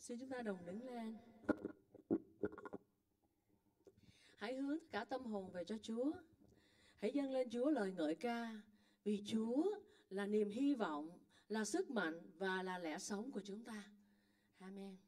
Xin chúng ta đồng đứng lên. Hãy hướng tất cả tâm hồn về cho Chúa. Hãy dâng lên Chúa lời ngợi ca. Vì Chúa là niềm hy vọng, là sức mạnh và là lẽ sống của chúng ta. Amen.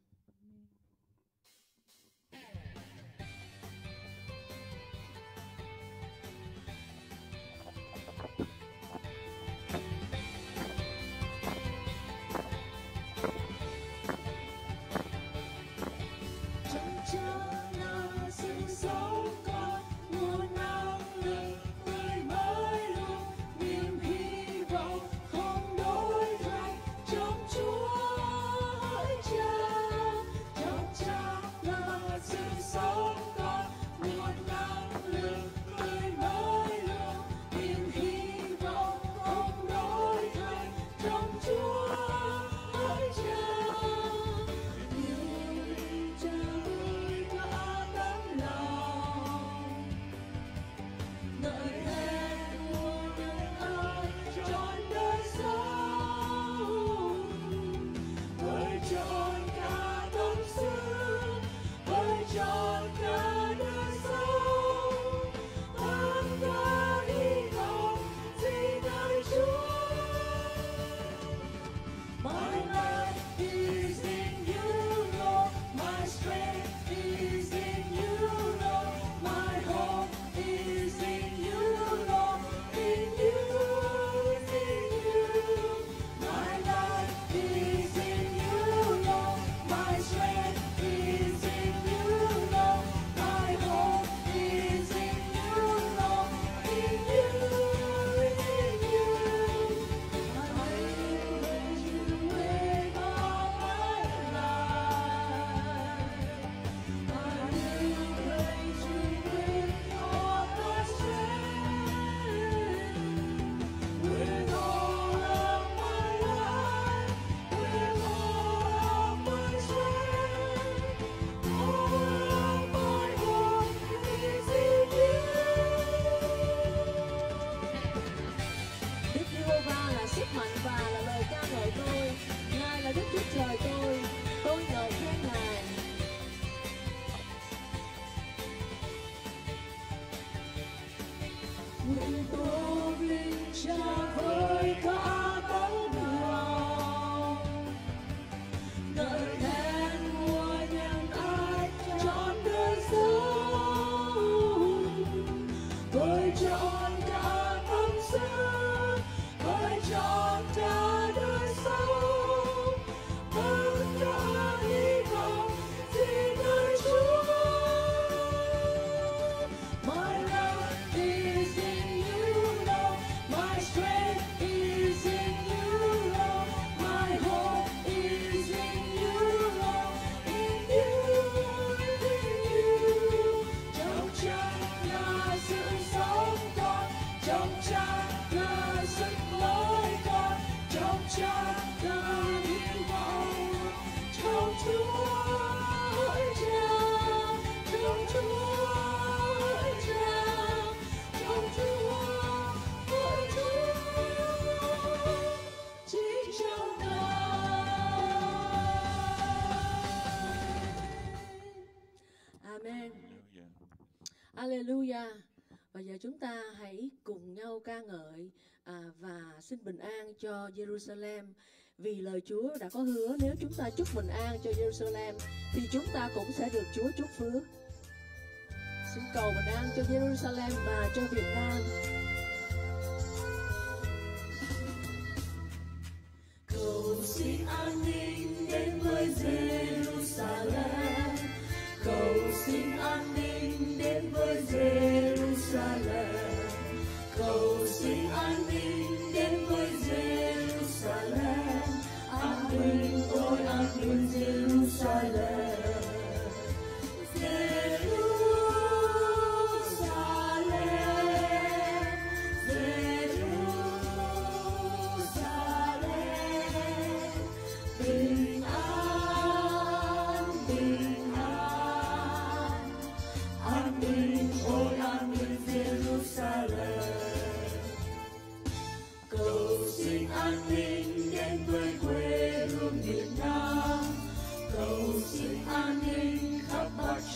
Hallelujah. Và giờ chúng ta hãy cùng nhau ca ngợi và xin bình an cho Jerusalem. Vì lời Chúa đã có hứa nếu chúng ta chúc bình an cho Jerusalem thì chúng ta cũng sẽ được Chúa chúc phước. Xin cầu bình an cho Jerusalem và cho Việt Nam. Cầu xin an ninh đến với Jerusalem. Cầu xin an ninh đến với Jerusalem. Cầu xin an ninh đến với Jerusalem. An ninh ôi an ninh Jerusalem.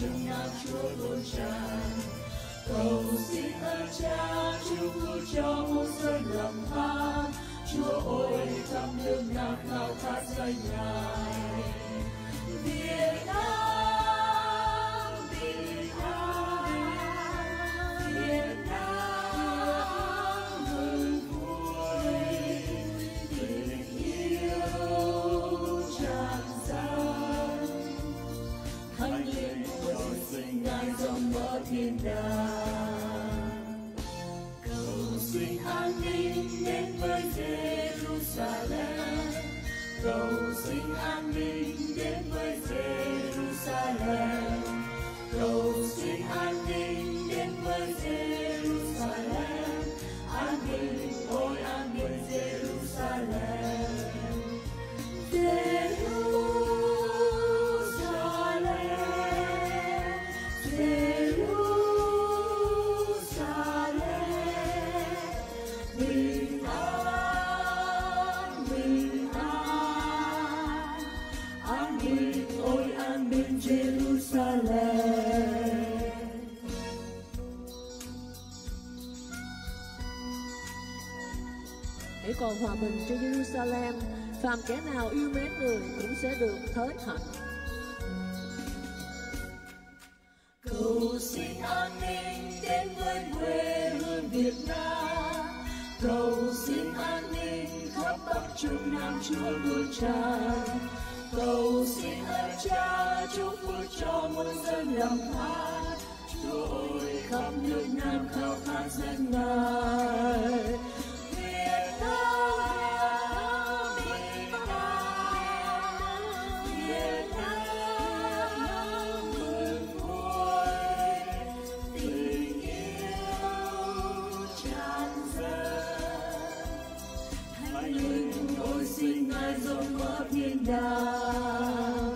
trong ngàn Chúa tuôn tràn. Cầu xin ơn Cha chúc phúc cho muôn dân lầm than. Chúa ơi khắp nước nào khao khát danh Ngài. Việt Nam, Việt Nam, Việt Nam mừng vui, tình yêu tràn dâng. Thánh linh hồi sinh Ngài rộng mở thiên đàng. Cầu xin an ninh đến với Jerusalem. Cầu xin an ninh đến với Jerusalem. Cầu xin an ninh đến với Jerusalem. An ninh, ôi an ninh Jerusalem. Hãy còn hòa bình cho Jerusalem, phàm kẻ nào yêu mến người cũng sẽ được thới hạnh. Cầu xin an ninh đến với quê hương Việt Nam. Cầu xin an ninh khắp Bắc Trung Nam Chúa tuôn tràn. Cầu xin ơn Cha chúc phúc cho muôn dân lầm than. Chúa ơi khắp nước Nam khao khát danh Ngài. Việt Nam, Việt Nam, Việt Nam mừng vui, tình yêu tràn dâng. Thánh linh ôi xin Ngài rộng mở thiên đàng.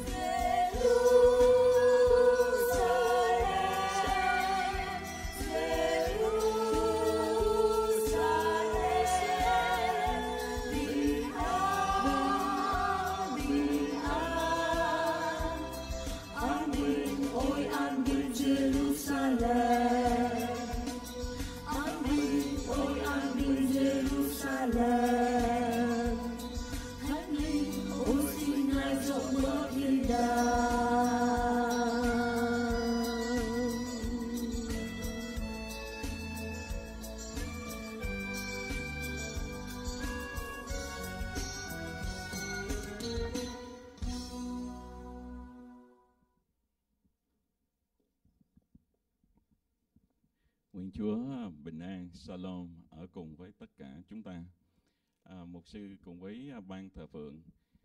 Nguyện Chúa bình an, Shalom ở cùng với tất cả chúng ta. Mục sư cùng với ban thờ phượng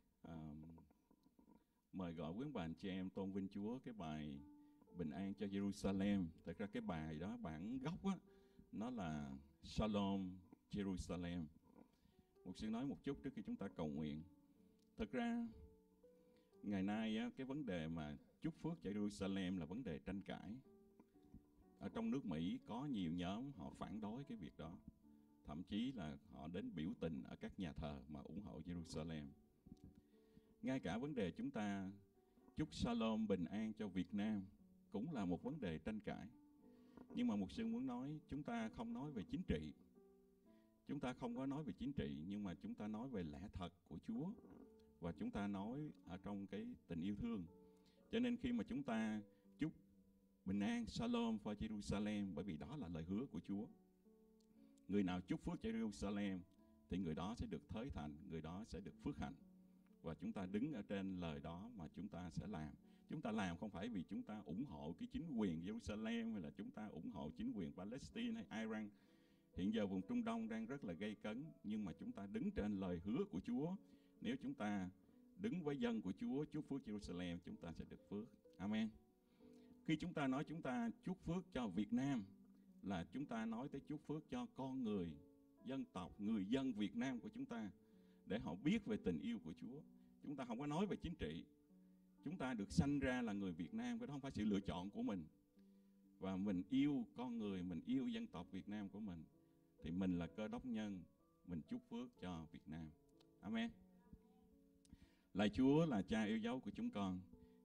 mời gọi quý bà anh chị em tôn vinh Chúa cái bài bình an cho Jerusalem. Thật ra cái bài đó bản gốc á, nó là Shalom Jerusalem. Mục sư nói một chút trước khi chúng ta cầu nguyện. Thật ra ngày nay á, cái vấn đề mà chúc phước cho Jerusalem là vấn đề tranh cãi. Ở trong nước Mỹ có nhiều nhóm họ phản đối cái việc đó. Thậm chí là họ đến biểu tình ở các nhà thờ mà ủng hộ Jerusalem. Ngay cả vấn đề chúng ta chúc Shalom bình an cho Việt Nam cũng là một vấn đề tranh cãi. Nhưng mà mục sư muốn nói chúng ta không nói về chính trị. Chúng ta không có nói về chính trị, nhưng mà chúng ta nói về lẽ thật của Chúa. Và chúng ta nói ở trong cái tình yêu thương. Cho nên khi mà chúng ta chúc bình an, Shalom for Jerusalem, bởi vì đó là lời hứa của Chúa. Người nào chúc phước cho Jerusalem thì người đó sẽ được thới thành, người đó sẽ được phước hạnh. Và chúng ta đứng ở trên lời đó mà chúng ta sẽ làm. Chúng ta làm không phải vì chúng ta ủng hộ cái chính quyền Jerusalem hay là chúng ta ủng hộ chính quyền Palestine hay Iran. Hiện giờ vùng Trung Đông đang rất là gay cấn, nhưng mà chúng ta đứng trên lời hứa của Chúa. Nếu chúng ta đứng với dân của Chúa, chúc phước Jerusalem, chúng ta sẽ được phước. Amen. Khi chúng ta nói chúng ta chúc phước cho Việt Nam là chúng ta nói tới chúc phước cho con người, dân tộc, người dân Việt Nam của chúng ta, để họ biết về tình yêu của Chúa. Chúng ta không có nói về chính trị. Chúng ta được sanh ra là người Việt Nam, cái đó không phải sự lựa chọn của mình. Và mình yêu con người, mình yêu dân tộc Việt Nam của mình, thì mình là Cơ Đốc nhân, mình chúc phước cho Việt Nam. Amen. Lạy Chúa là Cha yêu dấu của chúng con.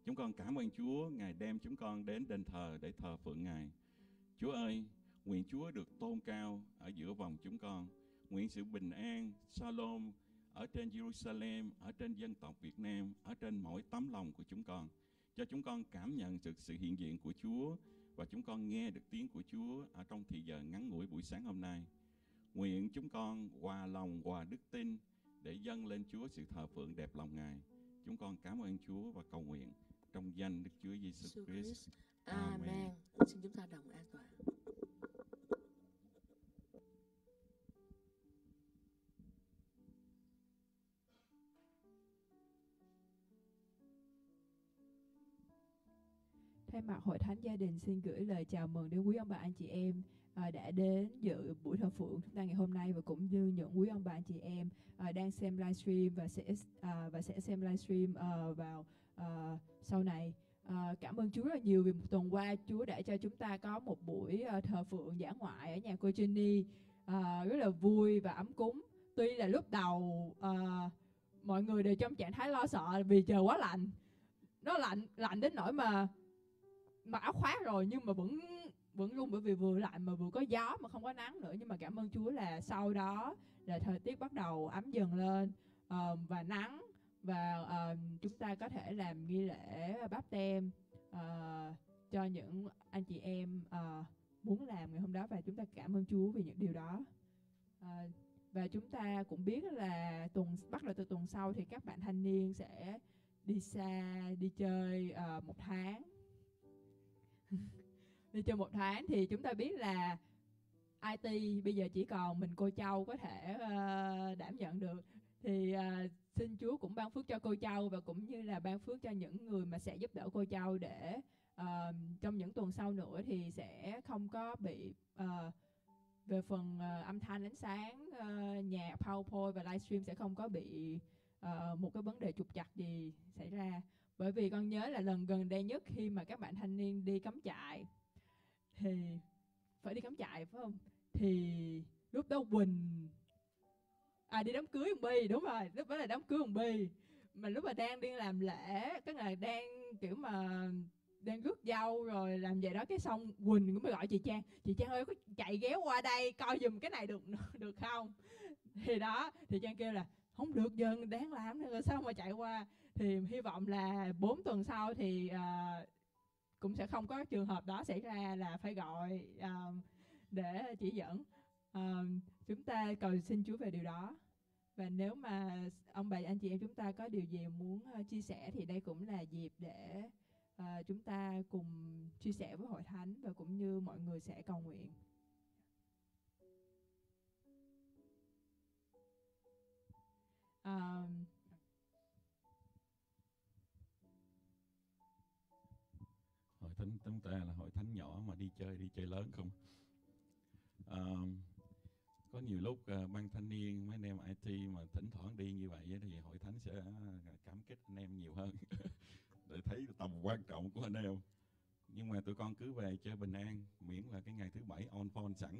Chúng con cảm ơn Chúa, Ngài đem chúng con đến đền thờ để thờ phượng Ngài. Chúa ơi, nguyện Chúa được tôn cao ở giữa vòng chúng con. Nguyện sự bình an, Shalom ở trên Jerusalem, ở trên dân tộc Việt Nam, ở trên mỗi tấm lòng của chúng con. Cho chúng con cảm nhận được sự hiện diện của Chúa và chúng con nghe được tiếng của Chúa ở trong thời giờ ngắn ngủi buổi sáng hôm nay. Nguyện chúng con hòa lòng, hòa đức tin để dâng lên Chúa sự thờ phượng đẹp lòng Ngài. Chúng con cảm ơn Chúa và cầu nguyện trong danh Đức Chúa Giêsu Christ. Amen. Xin chúng ta đồng an tọa. Thay mặt Hội Thánh Gia đình xin gửi lời chào mừng đến quý ông bà anh chị em đã đến dự buổi thờ phượng chúng ta ngày hôm nay, và cũng như những quý ông bà anh chị em đang xem livestream và sẽ xem livestream vào sau này. Cảm ơn Chúa rất là nhiều vì một tuần qua Chúa đã cho chúng ta có một buổi thờ phượng dã ngoại ở nhà cô Jenny rất là vui và ấm cúng. Tuy là lúc đầu mọi người đều trong trạng thái lo sợ vì trời quá lạnh, nó lạnh đến nỗi mà mặc áo khoác rồi nhưng mà vẫn run, bởi vì vừa lạnh mà vừa có gió mà không có nắng nữa. Nhưng mà cảm ơn Chúa là sau đó là thời tiết bắt đầu ấm dần lên và nắng, và chúng ta có thể làm nghi lễ báp tem cho những anh chị em muốn làm ngày hôm đó, và chúng ta cảm ơn Chúa vì những điều đó. Và chúng ta cũng biết là bắt đầu từ tuần sau thì các bạn thanh niên sẽ đi xa, đi chơi một tháng. Đi chơi một tháng thì chúng ta biết là IT bây giờ chỉ còn mình cô Châu có thể đảm nhận được. Thì xin Chúa cũng ban phước cho cô Châu, và cũng như là ban phước cho những người mà sẽ giúp đỡ cô Châu, để trong những tuần sau nữa thì sẽ không có bị về phần âm thanh, ánh sáng, nhạc, PowerPoint và livestream sẽ không có bị một cái vấn đề trục trặc gì xảy ra. Bởi vì con nhớ là lần gần đây nhất khi mà các bạn thanh niên đi cắm trại, thì phải đi cắm trại phải không? Thì lúc đó Quỳnh đi đám cưới ông Bi, đúng rồi, lúc đó là đám cưới ông Bi. Mà lúc mà đang đi làm lễ, tức là đang kiểu mà đang rước dâu rồi làm vậy đó, cái xong Quỳnh cũng mới gọi chị Trang ơi có chạy ghé qua đây coi giùm cái này được không? Thì đó, thì Trang kêu là không được, giờ đáng làm nữa, rồi sao mà chạy qua. Thì hy vọng là 4 tuần sau thì cũng sẽ không có trường hợp đó xảy ra là phải gọi để chỉ dẫn. Chúng ta cầu xin Chúa về điều đó. Và nếu mà ông bà anh chị em chúng ta có điều gì muốn chia sẻ thì đây cũng là dịp để chúng ta cùng chia sẻ với Hội Thánh, và cũng như mọi người sẽ cầu nguyện. Hội thánh chúng ta là hội thánh nhỏ mà đi chơi lớn không. Có nhiều lúc ban thanh niên mấy anh em IT mà thỉnh thoảng đi như vậy thì hội thánh sẽ cảm kích anh em nhiều hơn để thấy tầm quan trọng của anh em. Nhưng mà tụi con cứ về chơi bình an, miễn là cái ngày thứ Bảy on phone sẵn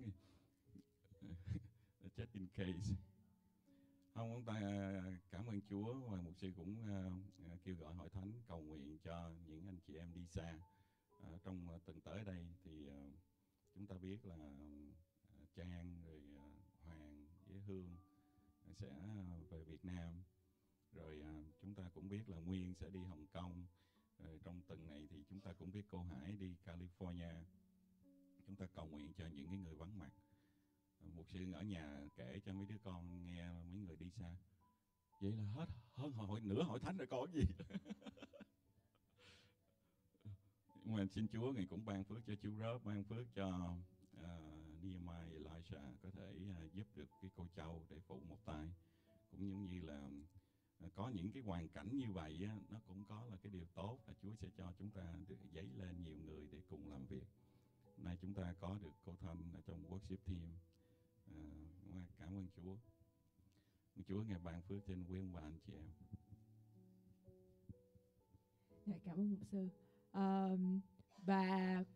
just in case. Không, chúng ta cảm ơn Chúa, và mục sư cũng kêu gọi hội thánh cầu nguyện cho những anh chị em đi xa. Trong tuần tới đây thì chúng ta biết là Trang rồi Hoàng với Hương sẽ về Việt Nam, rồi chúng ta cũng biết là Nguyên sẽ đi Hồng Kông, rồi trong tuần này thì chúng ta cũng biết cô Hải đi California. Chúng ta cầu nguyện cho những cái người vắng mặt. Mục sư ở nhà kể cho mấy đứa con nghe mấy người đi xa. Vậy là hết hơn nửa hội thánh rồi có gì. Mà xin Chúa Ngài cũng ban phước cho chú Rớp, ban phước cho Nehemiah, Elisha có thể giúp được cái cô Châu để phụ một tay. Cũng giống như là có những cái hoàn cảnh như vậy á, nó cũng có là cái điều tốt, là Chúa sẽ cho chúng ta được dấy lên nhiều người để cùng làm việc. Nay chúng ta có được cô Thanh ở trong worship team. Cảm ơn Chúa. Chúa Ngài ban phước trên quý ông bà anh chị em. Dạ, cảm ơn mục sư. Và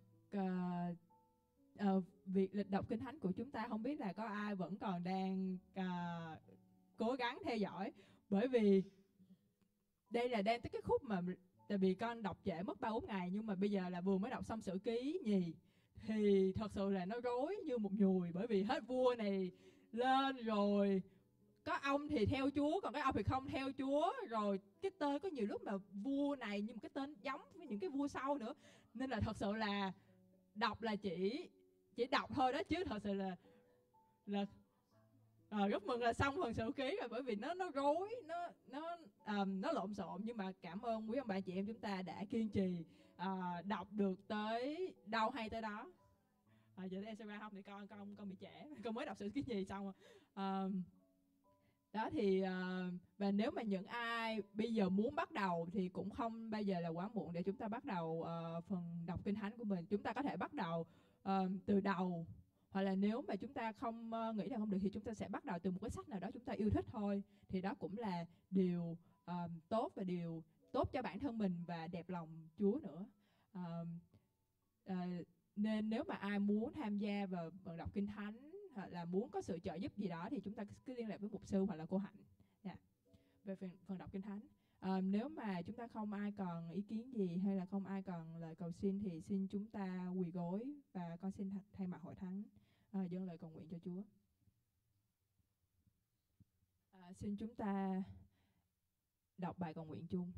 việc lịch đọc Kinh Thánh của chúng ta không biết là có ai vẫn còn đang cố gắng theo dõi, bởi vì đây là đang tới cái khúc mà tại vì con đọc trễ mất 3-4 ngày, nhưng mà bây giờ là vừa mới đọc xong Sử Ký Nhì thì thật sự là nó rối như một nhùi, bởi vì hết vua này lên rồi có ông thì theo Chúa, còn cái ông thì không theo Chúa, rồi cái tên có nhiều lúc mà vua này nhưng mà cái tên giống với những cái vua sau nữa, nên là thật sự là đọc là chỉ đọc thôi đó, chứ thật sự là rất mừng là xong phần Sử Ký rồi, bởi vì nó rối, nó lộn xộn. Nhưng mà cảm ơn quý ông bà chị em chúng ta đã kiên trì đọc được tới đâu hay tới đó. Giờ em sẽ ra không thì con bị trễ, con mới đọc Sử Ký Nhì xong rồi. Đó thì và nếu mà những ai bây giờ muốn bắt đầu thì cũng không bây giờ là quá muộn để chúng ta bắt đầu phần đọc Kinh Thánh của mình. Chúng ta có thể bắt đầu từ đầu, hoặc là nếu mà chúng ta không nghĩ là không được thì chúng ta sẽ bắt đầu từ một cái sách nào đó chúng ta yêu thích thôi. Thì đó cũng là điều tốt, và điều tốt cho bản thân mình và đẹp lòng Chúa nữa. Nên nếu mà ai muốn tham gia vào phần đọc Kinh Thánh hoặc là muốn có sự trợ giúp gì đó thì chúng ta cứ liên lạc với mục sư hoặc là cô Hạnh về phần đọc Kinh Thánh. Nếu mà chúng ta không ai còn ý kiến gì hay là không ai còn lời cầu xin thì xin chúng ta quỳ gối và con xin thay mặt hội thánh dâng lời cầu nguyện cho Chúa. Xin chúng ta đọc bài cầu nguyện chung.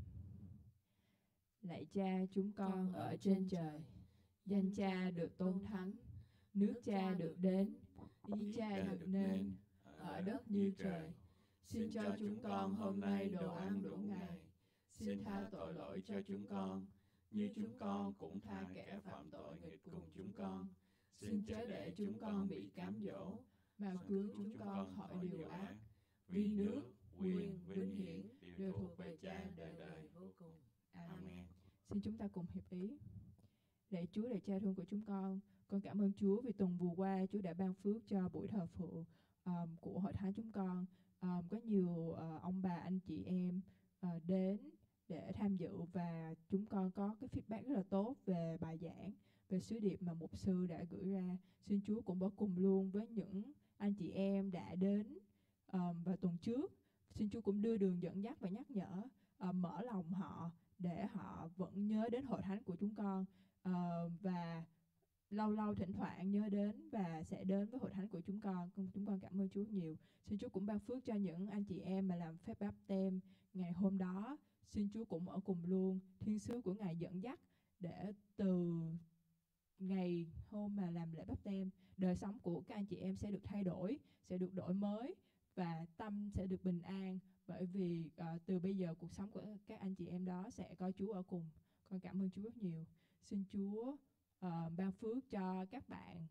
Lạy Cha chúng con ở trên trời, danh Cha được tôn thánh, nước Cha được đến, ý Cha được nên, ở đất như trời. Xin cho chúng con hôm nay đồ ăn đủ ngày. Xin tha tội lỗi cho chúng con, như chúng con cũng tha kẻ phạm tội nghịch cùng chúng con. Xin chớ để chúng con bị cám dỗ, mà cứu chúng con khỏi điều ác. Vì nước, quyền, vinh hiển đều thuộc về Cha đời đời vô cùng. Amen. Xin chúng ta cùng hiệp ý. Lạy Chúa, lạy Cha thương của chúng con cảm ơn Chúa vì tuần vừa qua Chúa đã ban phước cho buổi thờ phượng của hội thánh chúng con. Có nhiều ông bà anh chị em đến để tham dự, và chúng con có cái feedback rất là tốt về bài giảng, về sứ điệp mà mục sư đã gửi ra. Xin Chúa cũng ở cùng luôn với những anh chị em đã đến vào tuần trước. Xin Chúa cũng đưa đường dẫn dắt và nhắc nhở, mở lòng họ để họ vẫn nhớ đến hội thánh của chúng con, và lâu lâu thỉnh thoảng nhớ đến và sẽ đến với hội thánh của chúng con. Chúng con cảm ơn Chúa nhiều. Xin Chúa cũng ban phước cho những anh chị em mà làm phép báp têm ngày hôm đó. Xin Chúa cũng ở cùng luôn, thiên sứ của Ngài dẫn dắt, để từ ngày hôm mà làm lễ báp têm, đời sống của các anh chị em sẽ được thay đổi, sẽ được đổi mới, và tâm sẽ được bình an, bởi vì từ bây giờ cuộc sống của các anh chị em đó sẽ có Chúa ở cùng. Con cảm ơn Chúa rất nhiều. Xin Chúa ban phước cho các bạn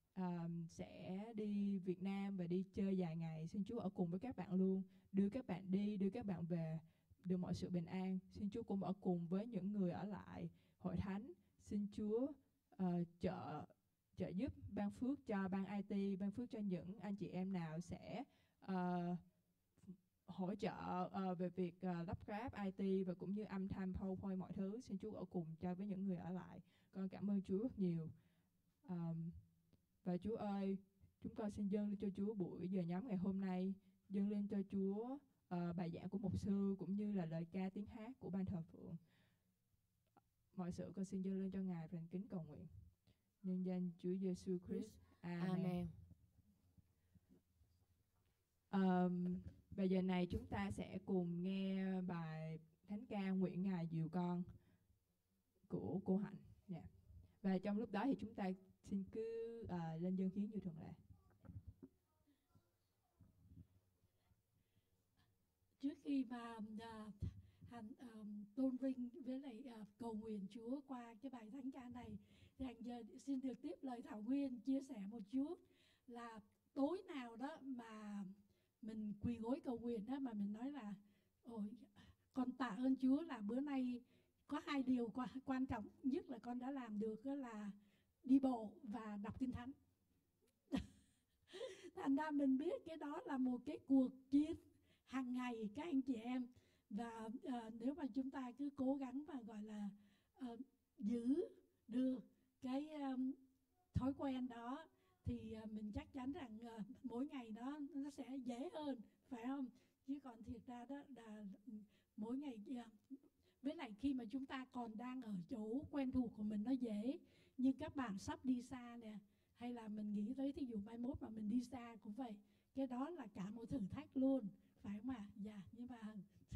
sẽ đi Việt Nam và đi chơi dài ngày. Xin Chúa ở cùng với các bạn luôn, đưa các bạn đi, đưa các bạn về, được mọi sự bình an. Xin Chúa cũng ở cùng với những người ở lại hội thánh. Xin Chúa trợ giúp, ban phước cho ban IT, ban phước cho những anh chị em nào sẽ hỗ trợ về việc lắp ráp IT và cũng như âm thanh, PowerPoint, mọi thứ. Xin Chúa ở cùng cho với những người ở lại. Con cảm ơn Chúa rất nhiều. Và Chúa ơi, chúng con xin dâng lên cho Chúa buổi giờ nhóm ngày hôm nay, dâng lên cho Chúa bài giảng của mục sư cũng như là lời ca tiếng hát của ban thờ phượng. Mọi sự con xin dâng lên cho Ngài và kính cầu nguyện. Nhân danh Chúa Giêsu Christ. Amen. Và giờ này chúng ta sẽ cùng nghe bài thánh ca Nguyện Ngài dìu con của cô Hạnh. Và trong lúc đó thì chúng ta xin cứ lên dân hiến như thường lệ. Trước khi mà Hạnh tôn vinh với lại cầu nguyện Chúa qua cái bài thánh ca này, thì Hạnh giờ xin được tiếp lời Thảo Nguyên chia sẻ một chút là tối nào đó mà mình quỳ gối cầu nguyện đó, mà mình nói là ôi con tạ ơn Chúa là bữa nay có hai điều quan trọng nhất là con đã làm được, đó là đi bộ và đọc Kinh Thánh. Thành ra mình biết cái đó là một cái cuộc chiến hàng ngày các anh chị em. Và nếu mà chúng ta cứ cố gắng và gọi là giữ được cái thói quen đó thì mình chắc chắn rằng mỗi ngày đó nó sẽ dễ hơn, phải không? Chứ còn thiệt ra đó là mỗi ngày Với lại khi mà chúng ta còn đang ở chỗ quen thuộc của mình nó dễ, nhưng các bạn sắp đi xa nè, hay là mình nghĩ tới thí dụ mai mốt mà mình đi xa cũng vậy, cái đó là cả một thử thách luôn, phải không ạ? Dạ, nhưng mà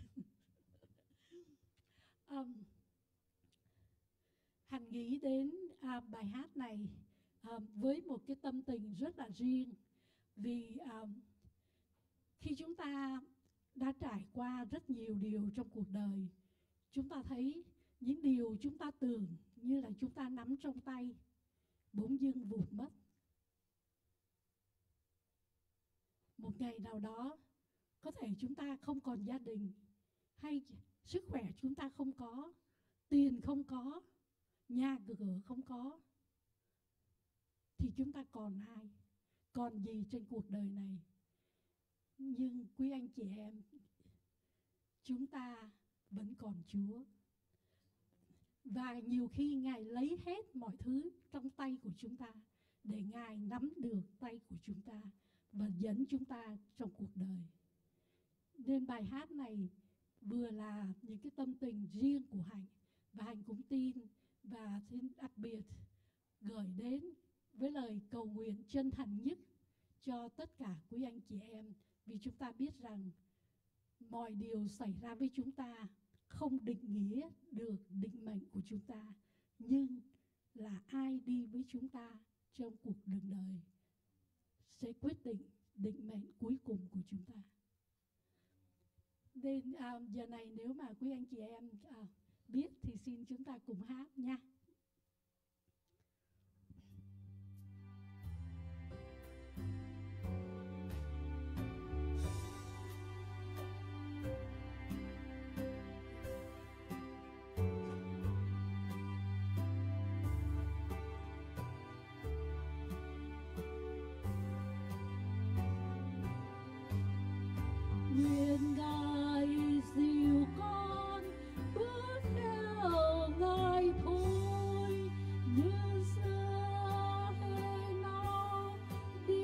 Hạnh nghĩ đến bài hát này với một cái tâm tình rất là riêng, vì khi chúng ta đã trải qua rất nhiều điều trong cuộc đời, chúng ta thấy những điều chúng ta tưởng như là chúng ta nắm trong tay bỗng dưng vụt mất. Một ngày nào đó có thể chúng ta không còn gia đình, hay sức khỏe chúng ta không có, tiền không có, nhà cửa không có, thì chúng ta còn ai, còn gì trên cuộc đời này? Nhưng quý anh chị em, chúng ta vẫn còn Chúa. Và nhiều khi Ngài lấy hết mọi thứ trong tay của chúng ta để Ngài nắm được tay của chúng ta và dẫn chúng ta trong cuộc đời. Nên bài hát này vừa là những cái tâm tình riêng của Hạnh, và Hạnh cũng tin và xin đặc biệt gửi đến với lời cầu nguyện chân thành nhất cho tất cả quý anh chị em, vì chúng ta biết rằng mọi điều xảy ra với chúng ta không định nghĩa được định mệnh của chúng ta, nhưng là ai đi với chúng ta trong cuộc đường đời sẽ quyết định định mệnh cuối cùng của chúng ta. Nên giờ này nếu mà quý anh chị em biết thì xin chúng ta cùng hát nha. Nguyện Ngài dìu con bước theo Ngài thôi, như xưa hễ nào đi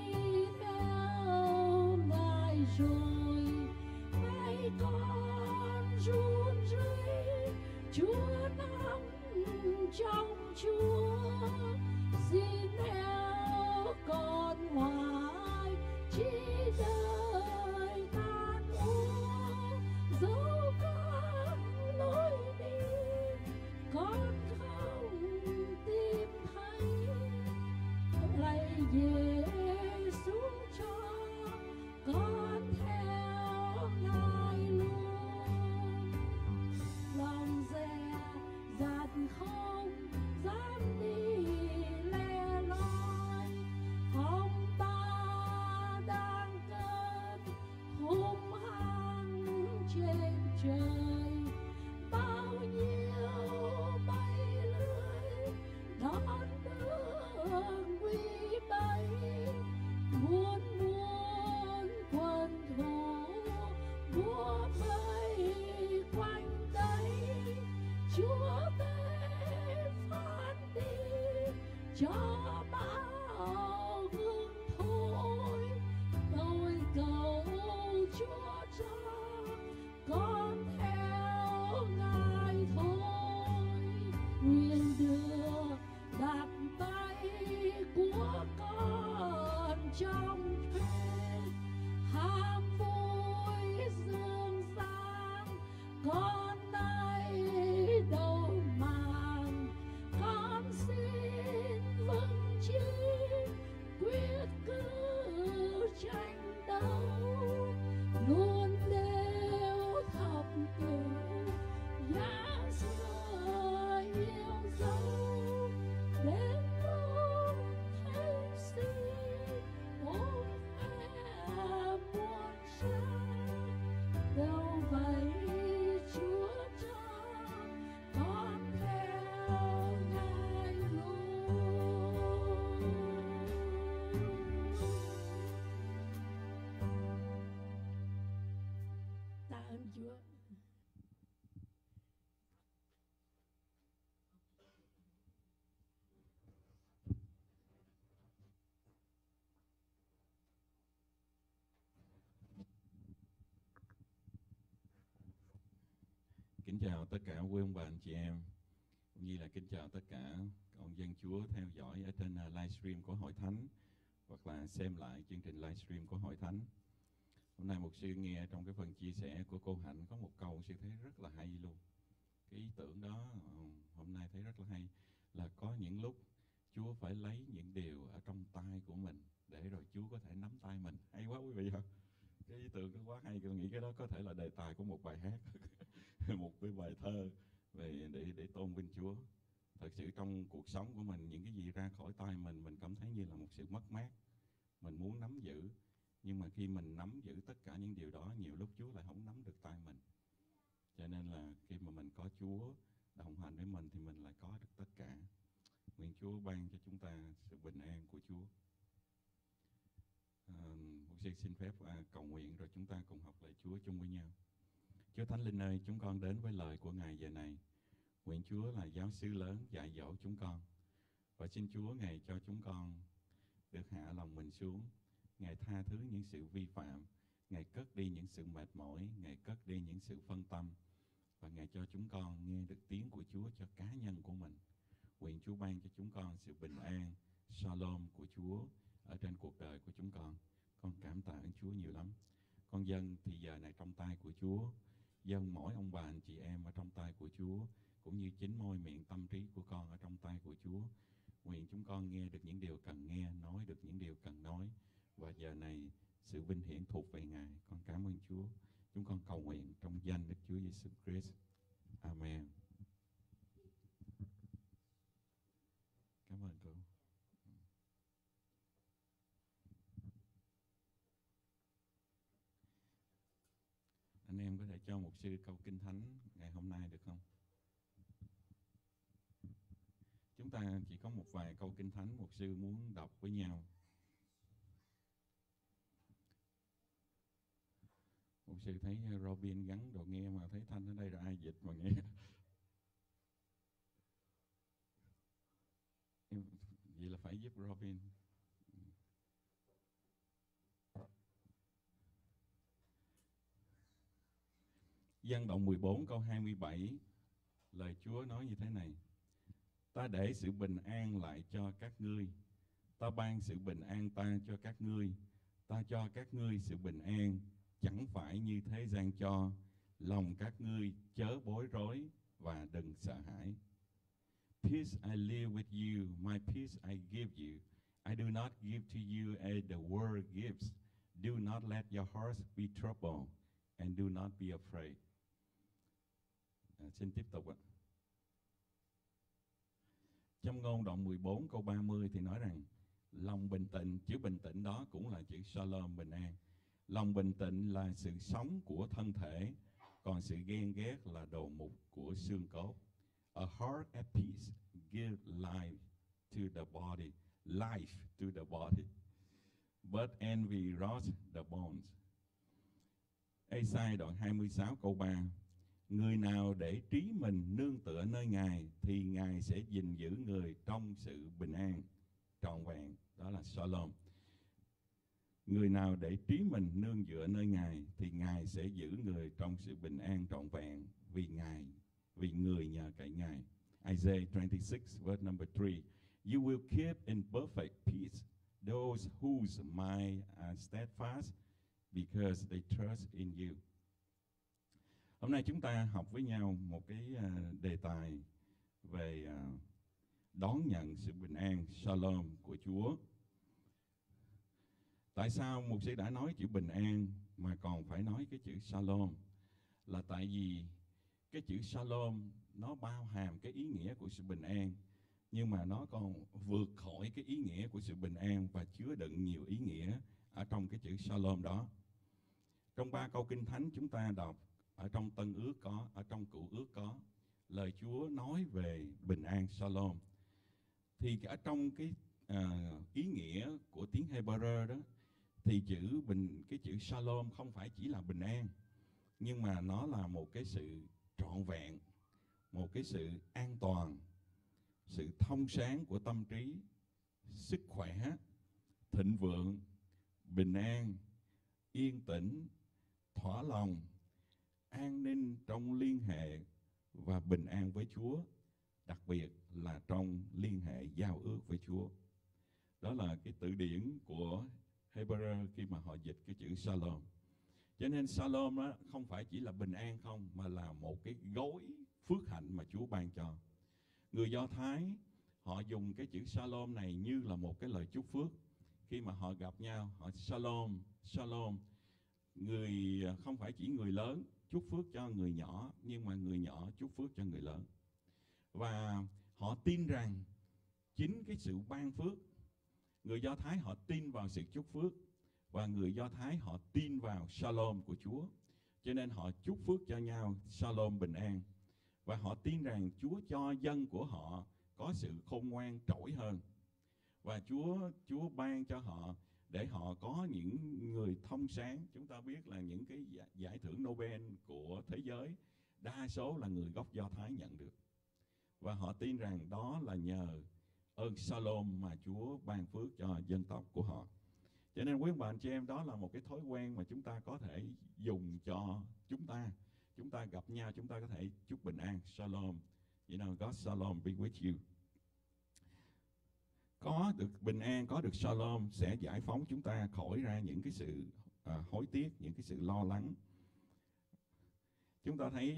theo Ngài rồi. Hãy con run rẩy, Chúa nắm trong Chúa, xin theo con hoài chỉ đời ta úa. Dẫu con lối đi con không tìm thấy, lạy Giêsu cho con theo Ngài luôn. Lòng dè dặt không dám đi lẻ loi, phong ba đang cơn hung hăng trên trời. Bao nhiêu mây lưới đón đường nguy bay, muôn muôn quân thù múa mây quanh đây. Chúa tới phán đi cho bão ngưng thôi, tôi cầu Chúa cho con theo Ngài thôi. Nguyện đưa đặt tay của con trong thuyền, ham vui dương gian con nay đâu màng. Con xin vững Kính chào tất cả quý ông bà anh chị em, cũng như là kính chào tất cả ông dân Chúa theo dõi ở trên livestream của Hội Thánh hoặc là xem lại chương trình livestream của Hội Thánh. Hôm nay mục sư nghe trong cái phần chia sẻ của cô Hạnh có một câu sư thấy rất là hay luôn. Cái ý tưởng đó hôm nay thấy rất là hay, là có những lúc Chúa phải lấy những điều ở trong tay của mình để rồi Chúa có thể nắm tay mình. Hay quá quý vị không? Cái ý tưởng đó quá hay, tôi nghĩ cái đó có thể là đề tài của một bài hát một cái bài thơ về để tôn vinh Chúa. Thật sự trong cuộc sống của mình, những cái gì ra khỏi tay mình cảm thấy như là một sự mất mát. Mình muốn nắm giữ, nhưng mà khi mình nắm giữ tất cả những điều đó, nhiều lúc Chúa lại không nắm được tay mình. Cho nên là khi mà mình có Chúa đồng hành với mình thì mình lại có được tất cả. Nguyện Chúa ban cho chúng ta sự bình an của Chúa. Mục sư xin phép cầu nguyện rồi chúng ta cùng học lời Chúa chung với nhau. Chúa Thánh Linh ơi, chúng con đến với lời của Ngài giờ này. Nguyện Chúa là giáo sư lớn dạy dỗ chúng con. Và xin Chúa Ngài cho chúng con được hạ lòng mình xuống. Ngài tha thứ những sự vi phạm. Ngài cất đi những sự mệt mỏi. Ngài cất đi những sự phân tâm. Và Ngài cho chúng con nghe được tiếng của Chúa cho cá nhân của mình. Nguyện Chúa ban cho chúng con sự bình an, shalom của Chúa ở trên cuộc đời của chúng con. Con cảm tạ ơn Chúa nhiều lắm. Con dâng thì giờ này trong tay của Chúa, dâng mỗi ông bà anh chị em ở trong tay của Chúa, cũng như chính môi miệng tâm trí của con ở trong tay của Chúa. Nguyện chúng con nghe được những điều cần nghe, nói được những điều cần nói. Và giờ này sự vinh hiển thuộc về Ngài. Con cảm ơn Chúa. Chúng con cầu nguyện trong danh Đức Chúa Giêsu Christ. Amen. Cảm ơn cô. Anh em có thể cho mục sư câu Kinh Thánh ngày hôm nay được không? Chúng ta chỉ có một vài câu Kinh Thánh mục sư muốn đọc với nhau. Mục sư thấy Robin gắn đồ nghe mà thấy Thanh ở đây rồi ai dịch mà nghe. Vậy là phải giúp Robin. Dân Động 14 câu 27, lời Chúa nói như thế này: Ta để sự bình an lại cho các ngươi, ta ban sự bình an ta cho các ngươi, ta cho các ngươi sự bình an, chẳng phải như thế gian cho, lòng các ngươi chớ bối rối và đừng sợ hãi. Peace I live with you, my peace I give you. I do not give to you as the world gives. Do not let your hearts be troubled, and do not be afraid. Xin tiếp tục ạ. Trong Ngôn Đoạn 14 câu 30 thì nói rằng lòng bình tĩnh, chữ bình tĩnh đó cũng là chữ shalom, bình an. Lòng bình tĩnh là sự sống của thân thể, còn sự ghen ghét là đồ mục của xương cốt. A heart at peace gives life to the body, life to the body. But envy rots the bones. Ê-sai đoạn 26 câu 3: Người nào để trí mình nương tựa nơi Ngài thì Ngài sẽ gìn giữ người trong sự bình an trọn vẹn. Đó là shalom. Người nào để trí mình nương dựa nơi Ngài thì Ngài sẽ giữ người trong sự bình an trọn vẹn vì người nhờ cậy Ngài. Isaiah 26 verse number 3. You will keep in perfect peace those whose mind are steadfast because they trust in you. Hôm nay chúng ta học với nhau một cái đề tài về đón nhận sự bình an, shalom của Chúa. Tại sao mục sư đã nói chữ bình an mà còn phải nói cái chữ shalom? Là tại vì cái chữ shalom nó bao hàm cái ý nghĩa của sự bình an, nhưng mà nó còn vượt khỏi cái ý nghĩa của sự bình an và chứa đựng nhiều ý nghĩa ở trong cái chữ shalom đó. Trong 3 câu Kinh Thánh chúng ta đọc, ở trong Tân Ước có, ở trong Cựu Ước có, lời Chúa nói về bình an shalom. Thì ở trong cái ý nghĩa của tiếng Hebrew đó, thì cái chữ shalom không phải chỉ là bình an, nhưng mà nó là một cái sự trọn vẹn, một cái sự an toàn, sự thông sáng của tâm trí, sức khỏe, thịnh vượng, bình an, yên tĩnh, thỏa lòng, an ninh trong liên hệ và bình an với Chúa, đặc biệt là trong liên hệ giao ước với Chúa. Đó là cái từ điển của Hebrew khi mà họ dịch cái chữ Shalom. Cho nên Shalom đó không phải chỉ là bình an không, mà là một cái gói phước hạnh mà Chúa ban cho. Người Do Thái họ dùng cái chữ Shalom này như là một cái lời chúc phước. Khi mà họ gặp nhau, họ Shalom, Shalom. Người không phải chỉ người lớn chúc phước cho người nhỏ, nhưng mà người nhỏ chúc phước cho người lớn. Và họ tin rằng chính cái sự ban phước, người Do Thái họ tin vào sự chúc phước, và người Do Thái họ tin vào Shalom của Chúa. Cho nên họ chúc phước cho nhau Shalom, bình an. Và họ tin rằng Chúa cho dân của họ có sự khôn ngoan trỗi hơn. Và Chúa ban cho họ để họ có những người thông sáng. Chúng ta biết là những cái giải thưởng Nobel của thế giới đa số là người gốc Do Thái nhận được. Và họ tin rằng đó là nhờ ơn Shalom mà Chúa ban phước cho dân tộc của họ. Cho nên quý bà anh chị em, đó là một cái thói quen mà chúng ta có thể dùng cho chúng ta. Chúng ta gặp nhau, chúng ta có thể chúc bình an, Shalom. You know, God Shalom be with you. Có được bình an, có được Shalom sẽ giải phóng chúng ta khỏi ra những cái sự hối tiếc, những cái sự lo lắng. Chúng ta thấy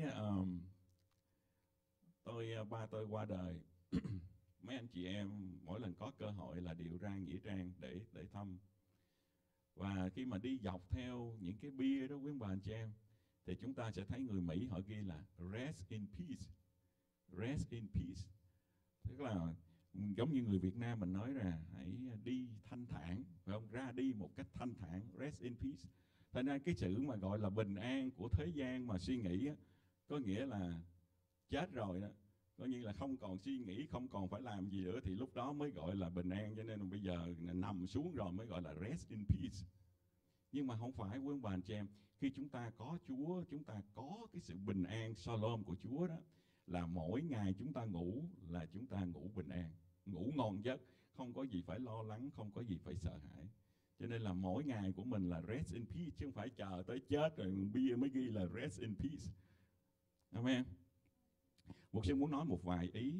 ba tôi qua đời, mấy anh chị em mỗi lần có cơ hội là đều ra nghĩa trang để thăm. Và khi mà đi dọc theo những cái bia đó quý bà anh chị em, thì chúng ta sẽ thấy người Mỹ họ ghi là rest in peace, rest in peace. Tức là giống như người Việt Nam mình nói là hãy đi thanh thản, phải không? Ra đi một cách thanh thản, rest in peace. Thành ra cái chữ mà gọi là bình an của thế gian mà suy nghĩ á, có nghĩa là chết rồi đó, coi như là không còn suy nghĩ, không còn phải làm gì nữa, thì lúc đó mới gọi là bình an. Cho nên bây giờ nằm xuống rồi mới gọi là rest in peace. Nhưng mà không phải quý ông bà anh chị em. Khi chúng ta có Chúa, chúng ta có cái sự bình an Shalom của Chúa đó, là mỗi ngày chúng ta ngủ là chúng ta ngủ bình an, ngủ ngon giấc, không có gì phải lo lắng, không có gì phải sợ hãi. Cho nên là mỗi ngày của mình là rest in peace, chứ không phải chờ tới chết rồi bia mới ghi là rest in peace. Amen. Mục sư muốn nói một vài ý.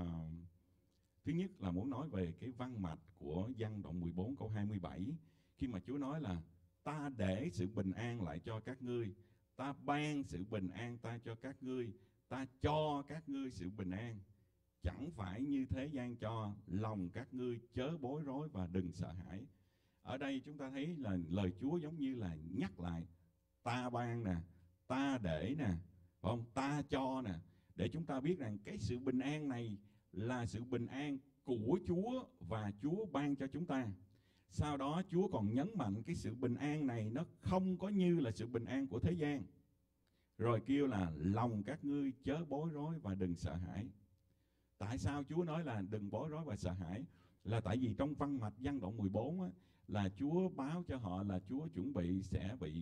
Thứ nhất là muốn nói về cái văn mạch của Giăng đoạn 14 câu 27. Khi mà Chúa nói là ta để sự bình an lại cho các ngươi, ta ban sự bình an ta cho các ngươi, ta cho các ngươi sự bình an. Chẳng phải như thế gian cho, lòng các ngươi chớ bối rối và đừng sợ hãi. Ở đây chúng ta thấy là lời Chúa giống như là nhắc lại ta ban nè, ta để nè, không, ta cho nè, để chúng ta biết rằng cái sự bình an này là sự bình an của Chúa và Chúa ban cho chúng ta. Sau đó Chúa còn nhấn mạnh cái sự bình an này nó không có như là sự bình an của thế gian. Rồi kêu là lòng các ngươi chớ bối rối và đừng sợ hãi. Tại sao Chúa nói là đừng bối rối và sợ hãi? Là tại vì trong văn mạch Giăng đoạn 14 á, là Chúa báo cho họ là Chúa chuẩn bị sẽ bị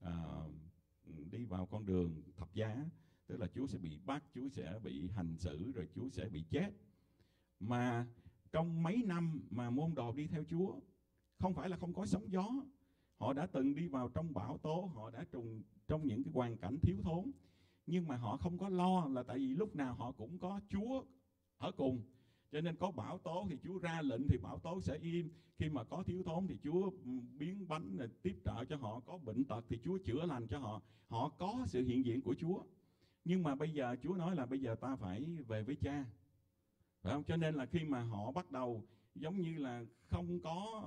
đi vào con đường thập giá. Tức là Chúa sẽ bị bắt, Chúa sẽ bị hành xử, rồi Chúa sẽ bị chết. Mà trong mấy năm mà môn đồ đi theo Chúa, không phải là không có sóng gió. Họ đã từng đi vào trong bão tố, họ đã trong những cái hoàn cảnh thiếu thốn. Nhưng mà họ không có lo, là tại vì lúc nào họ cũng có Chúa ở cùng. Cho nên có bão tố thì Chúa ra lệnh thì bão tố sẽ im. Khi mà có thiếu thốn thì Chúa biến bánh tiếp trợ cho họ. Có bệnh tật thì Chúa chữa lành cho họ. Họ có sự hiện diện của Chúa. Nhưng mà bây giờ Chúa nói là bây giờ ta phải về với Cha, phải không? Cho nên là khi mà họ bắt đầu giống như là không có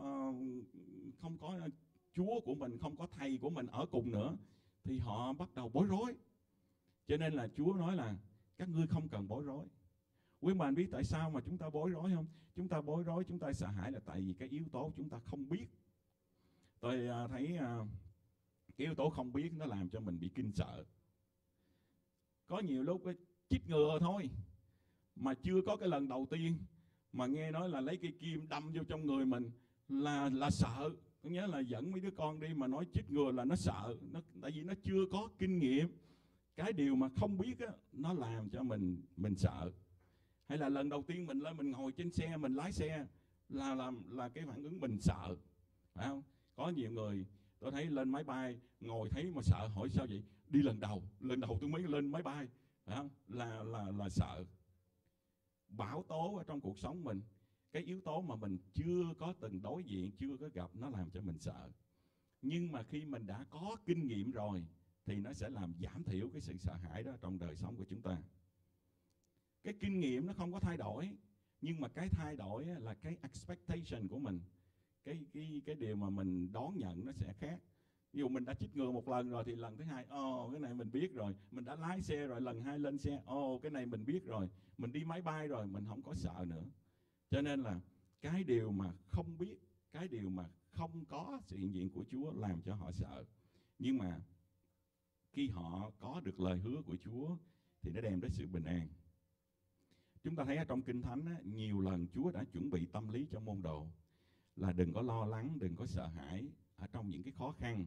Chúa của mình, không có thầy của mình ở cùng nữa, thì họ bắt đầu bối rối. Cho nên là Chúa nói là các ngươi không cần bối rối. Quý bạn biết tại sao mà chúng ta bối rối không? Chúng ta bối rối, chúng ta sợ hãi là tại vì cái yếu tố chúng ta không biết. Tôi thấy cái yếu tố không biết nó làm cho mình bị kinh sợ. Có nhiều lúc chích ngừa thôi, mà chưa có cái lần đầu tiên mà nghe nói là lấy cây kim đâm vô trong người mình là sợ. Có nghĩa là dẫn mấy đứa con đi mà nói chích ngừa là nó sợ, tại vì nó chưa có kinh nghiệm. Cái điều mà không biết á, nó làm cho mình sợ. Hay là lần đầu tiên mình lên mình ngồi trên xe, mình lái xe là cái phản ứng mình sợ, phải không? Có nhiều người tôi thấy lên máy bay ngồi thấy mà sợ, hỏi sao vậy? Đi lần đầu tôi mới lên máy bay phải không? Là sợ. Bão tố ở trong cuộc sống mình, cái yếu tố mà mình chưa có từng đối diện, chưa có gặp, nó làm cho mình sợ. Nhưng mà khi mình đã có kinh nghiệm rồi thì nó sẽ làm giảm thiểu cái sự sợ hãi đó trong đời sống của chúng ta. Cái kinh nghiệm nó không có thay đổi, nhưng mà cái thay đổi là cái expectation của mình, cái điều mà mình đón nhận nó sẽ khác. Ví dụ mình đã chích ngừa một lần rồi thì lần thứ hai, cái này mình biết rồi. Mình đã lái xe rồi, lần 2 lên xe, cái này mình biết rồi. Mình đi máy bay rồi, mình không có sợ nữa. Cho nên là cái điều mà không biết, cái điều mà không có sự hiện diện của Chúa làm cho họ sợ. Nhưng mà khi họ có được lời hứa của Chúa thì nó đem đến sự bình an. Chúng ta thấy ở trong Kinh Thánh á, nhiều lần Chúa đã chuẩn bị tâm lý cho môn đồ là đừng có lo lắng, đừng có sợ hãi ở trong những cái khó khăn.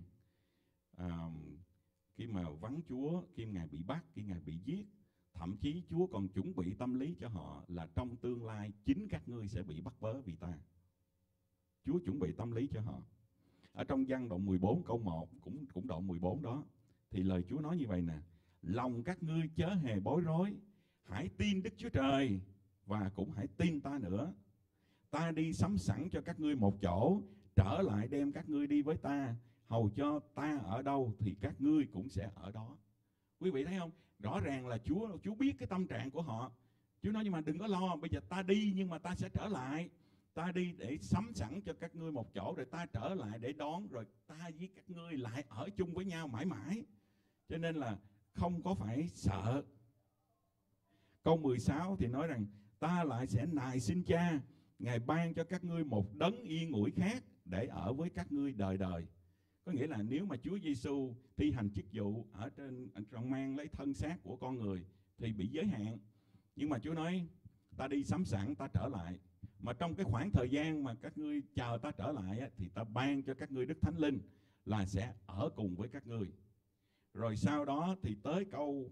Khi mà vắng Chúa, khi Ngài bị bắt, khi Ngài bị giết, thậm chí Chúa còn chuẩn bị tâm lý cho họ là trong tương lai chính các ngươi sẽ bị bắt bớ vì ta. Chúa chuẩn bị tâm lý cho họ. Ở trong Giăng đoạn 14 câu 1, cũng đoạn 14 đó, thì lời Chúa nói như vậy nè: lòng các ngươi chớ hề bối rối, hãy tin Đức Chúa Trời và cũng hãy tin ta nữa. Ta đi sắm sẵn cho các ngươi một chỗ, trở lại đem các ngươi đi với ta, hầu cho ta ở đâu thì các ngươi cũng sẽ ở đó. Quý vị thấy không? Rõ ràng là Chúa biết cái tâm trạng của họ. Chúa nói nhưng mà đừng có lo, bây giờ ta đi nhưng mà ta sẽ trở lại. Ta đi để sắm sẵn cho các ngươi một chỗ, rồi ta trở lại để đón, rồi ta với các ngươi lại ở chung với nhau mãi mãi. Cho nên là không có phải sợ. Câu 16 thì nói rằng ta lại sẽ nài xin Cha, Ngài ban cho các ngươi một đấng yên ủi khác để ở với các ngươi đời đời. Có nghĩa là nếu mà Chúa Giêsu thi hành chức vụ ở trong mang lấy thân xác của con người thì bị giới hạn. Nhưng mà Chúa nói ta đi sắm sẵn, ta trở lại. Mà trong cái khoảng thời gian mà các ngươi chờ ta trở lại thì ta ban cho các ngươi Đức Thánh Linh là sẽ ở cùng với các ngươi. Rồi sau đó thì tới câu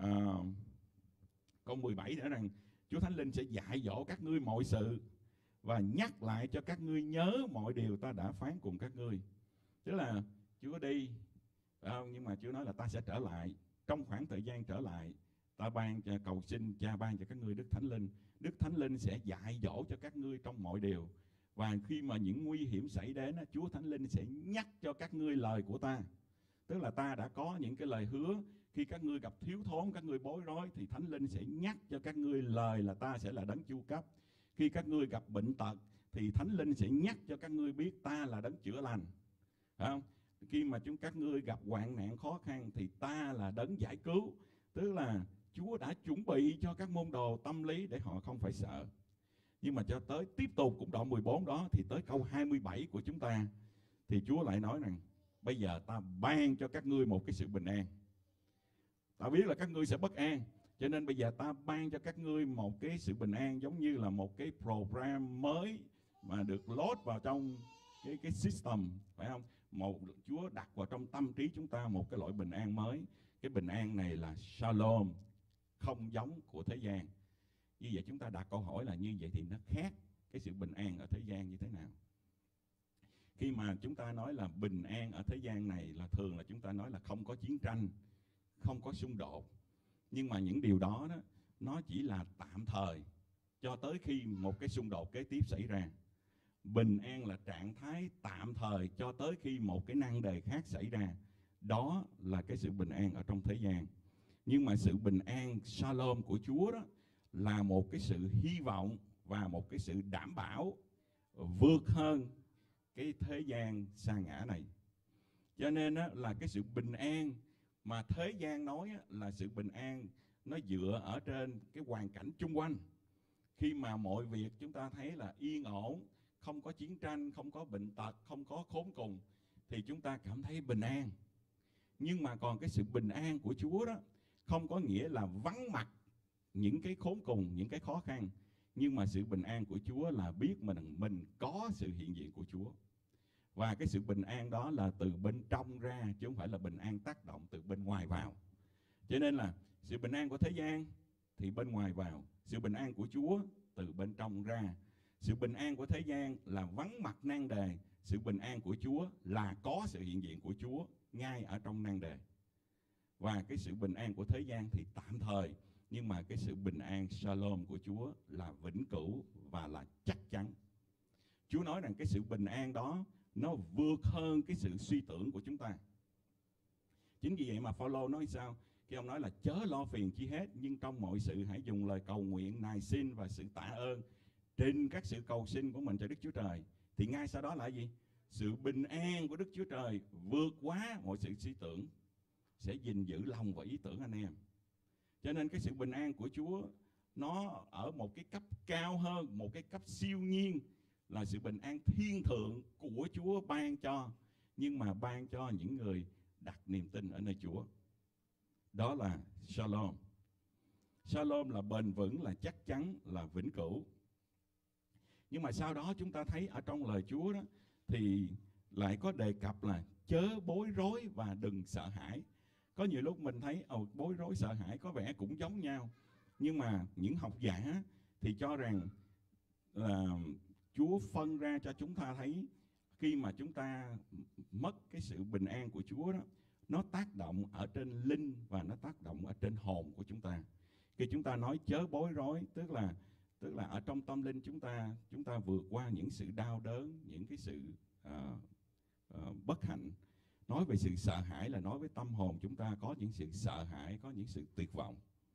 17 nữa rằng Chúa Thánh Linh sẽ dạy dỗ các ngươi mọi sự và nhắc lại cho các ngươi nhớ mọi điều ta đã phán cùng các ngươi. Tức là Chúa đi, nhưng mà Chúa nói là ta sẽ trở lại. Trong khoảng thời gian trở lại, ta ban cho, cầu xin Cha ban cho các ngươi Đức Thánh Linh. Đức Thánh Linh sẽ dạy dỗ cho các ngươi trong mọi điều. Và khi mà những nguy hiểm xảy đến, Chúa Thánh Linh sẽ nhắc cho các ngươi lời của ta. Tức là ta đã có những cái lời hứa. Khi các ngươi gặp thiếu thốn, các ngươi bối rối, thì Thánh Linh sẽ nhắc cho các ngươi lời là ta sẽ là đấng chu cấp. Khi các ngươi gặp bệnh tật, thì Thánh Linh sẽ nhắc cho các ngươi biết ta là đấng chữa lành. Phải không? Khi mà các ngươi gặp hoạn nạn khó khăn thì ta là đấng giải cứu. Tức là Chúa đã chuẩn bị cho các môn đồ tâm lý để họ không phải sợ. Nhưng mà cho tới tiếp tục cũng đoạn 14 đó, thì tới câu 27 của chúng ta thì Chúa lại nói rằng bây giờ ta ban cho các ngươi một cái sự bình an. Ta biết là các ngươi sẽ bất an, cho nên bây giờ ta ban cho các ngươi một cái sự bình an, giống như là một cái program mới mà được load vào trong cái system, phải không? Chúa đặt vào trong tâm trí chúng ta một cái loại bình an mới. Cái bình an này là Shalom, không giống của thế gian. Như vậy chúng ta đặt câu hỏi là như vậy thì nó khác cái sự bình an ở thế gian như thế nào? Khi mà chúng ta nói là bình an ở thế gian này là thường là chúng ta nói là không có chiến tranh, không có xung đột. Nhưng mà những điều đó nó chỉ là tạm thời cho tới khi một cái xung đột kế tiếp xảy ra. Bình an là trạng thái tạm thời cho tới khi một cái nan đề khác xảy ra. Đó là cái sự bình an ở trong thế gian. Nhưng mà sự bình an Shalom của Chúa đó là một cái sự hy vọng và một cái sự đảm bảo vượt hơn cái thế gian sa ngã này. Cho nên là cái sự bình an mà thế gian nói là sự bình an nó dựa ở trên cái hoàn cảnh chung quanh. Khi mà mọi việc chúng ta thấy là yên ổn, không có chiến tranh, không có bệnh tật, không có khốn cùng, thì chúng ta cảm thấy bình an. Nhưng mà còn cái sự bình an của Chúa đó không có nghĩa là vắng mặt những cái khốn cùng, những cái khó khăn. Nhưng mà sự bình an của Chúa là biết mình có sự hiện diện của Chúa. Và cái sự bình an đó là từ bên trong ra, chứ không phải là bình an tác động từ bên ngoài vào. Cho nên là sự bình an của thế gian thì bên ngoài vào, sự bình an của Chúa từ bên trong ra. Sự bình an của thế gian là vắng mặt nan đề, sự bình an của Chúa là có sự hiện diện của Chúa ngay ở trong nan đề. Và cái sự bình an của thế gian thì tạm thời, nhưng mà cái sự bình an Shalom của Chúa là vĩnh cửu và là chắc chắn. Chúa nói rằng cái sự bình an đó nó vượt hơn cái sự suy tưởng của chúng ta. Chính vì vậy mà Phaolô nói sao? Khi ông nói là chớ lo phiền chi hết, nhưng trong mọi sự hãy dùng lời cầu nguyện, nài xin và sự tạ ơn trên các sự cầu xin của mình cho Đức Chúa Trời. Thì ngay sau đó là gì? Sự bình an của Đức Chúa Trời vượt quá mọi sự suy tưởng sẽ gìn giữ lòng và ý tưởng anh em. Cho nên cái sự bình an của Chúa nó ở một cái cấp cao hơn, một cái cấp siêu nhiên, là sự bình an thiên thượng của Chúa ban cho, nhưng mà ban cho những người đặt niềm tin ở nơi Chúa. Đó là Shalom. Shalom là bền vững, là chắc chắn, là vĩnh cửu. Nhưng mà sau đó chúng ta thấy ở trong lời Chúa đó thì lại có đề cập là chớ bối rối và đừng sợ hãi. Có nhiều lúc mình thấy bối rối sợ hãi có vẻ cũng giống nhau, nhưng mà những học giả thì cho rằng là Chúa phân ra cho chúng ta thấy khi mà chúng ta mất cái sự bình an của Chúa đó, nó tác động ở trên linh và nó tác động ở trên hồn của chúng ta. Khi chúng ta nói chớ bối rối, tức là ở trong tâm linh chúng ta vượt qua những sự đau đớn, những cái sự bất hạnh. Nói về sự sợ hãi là nói với tâm hồn chúng ta có những sự sợ hãi, có những sự tuyệt vọng.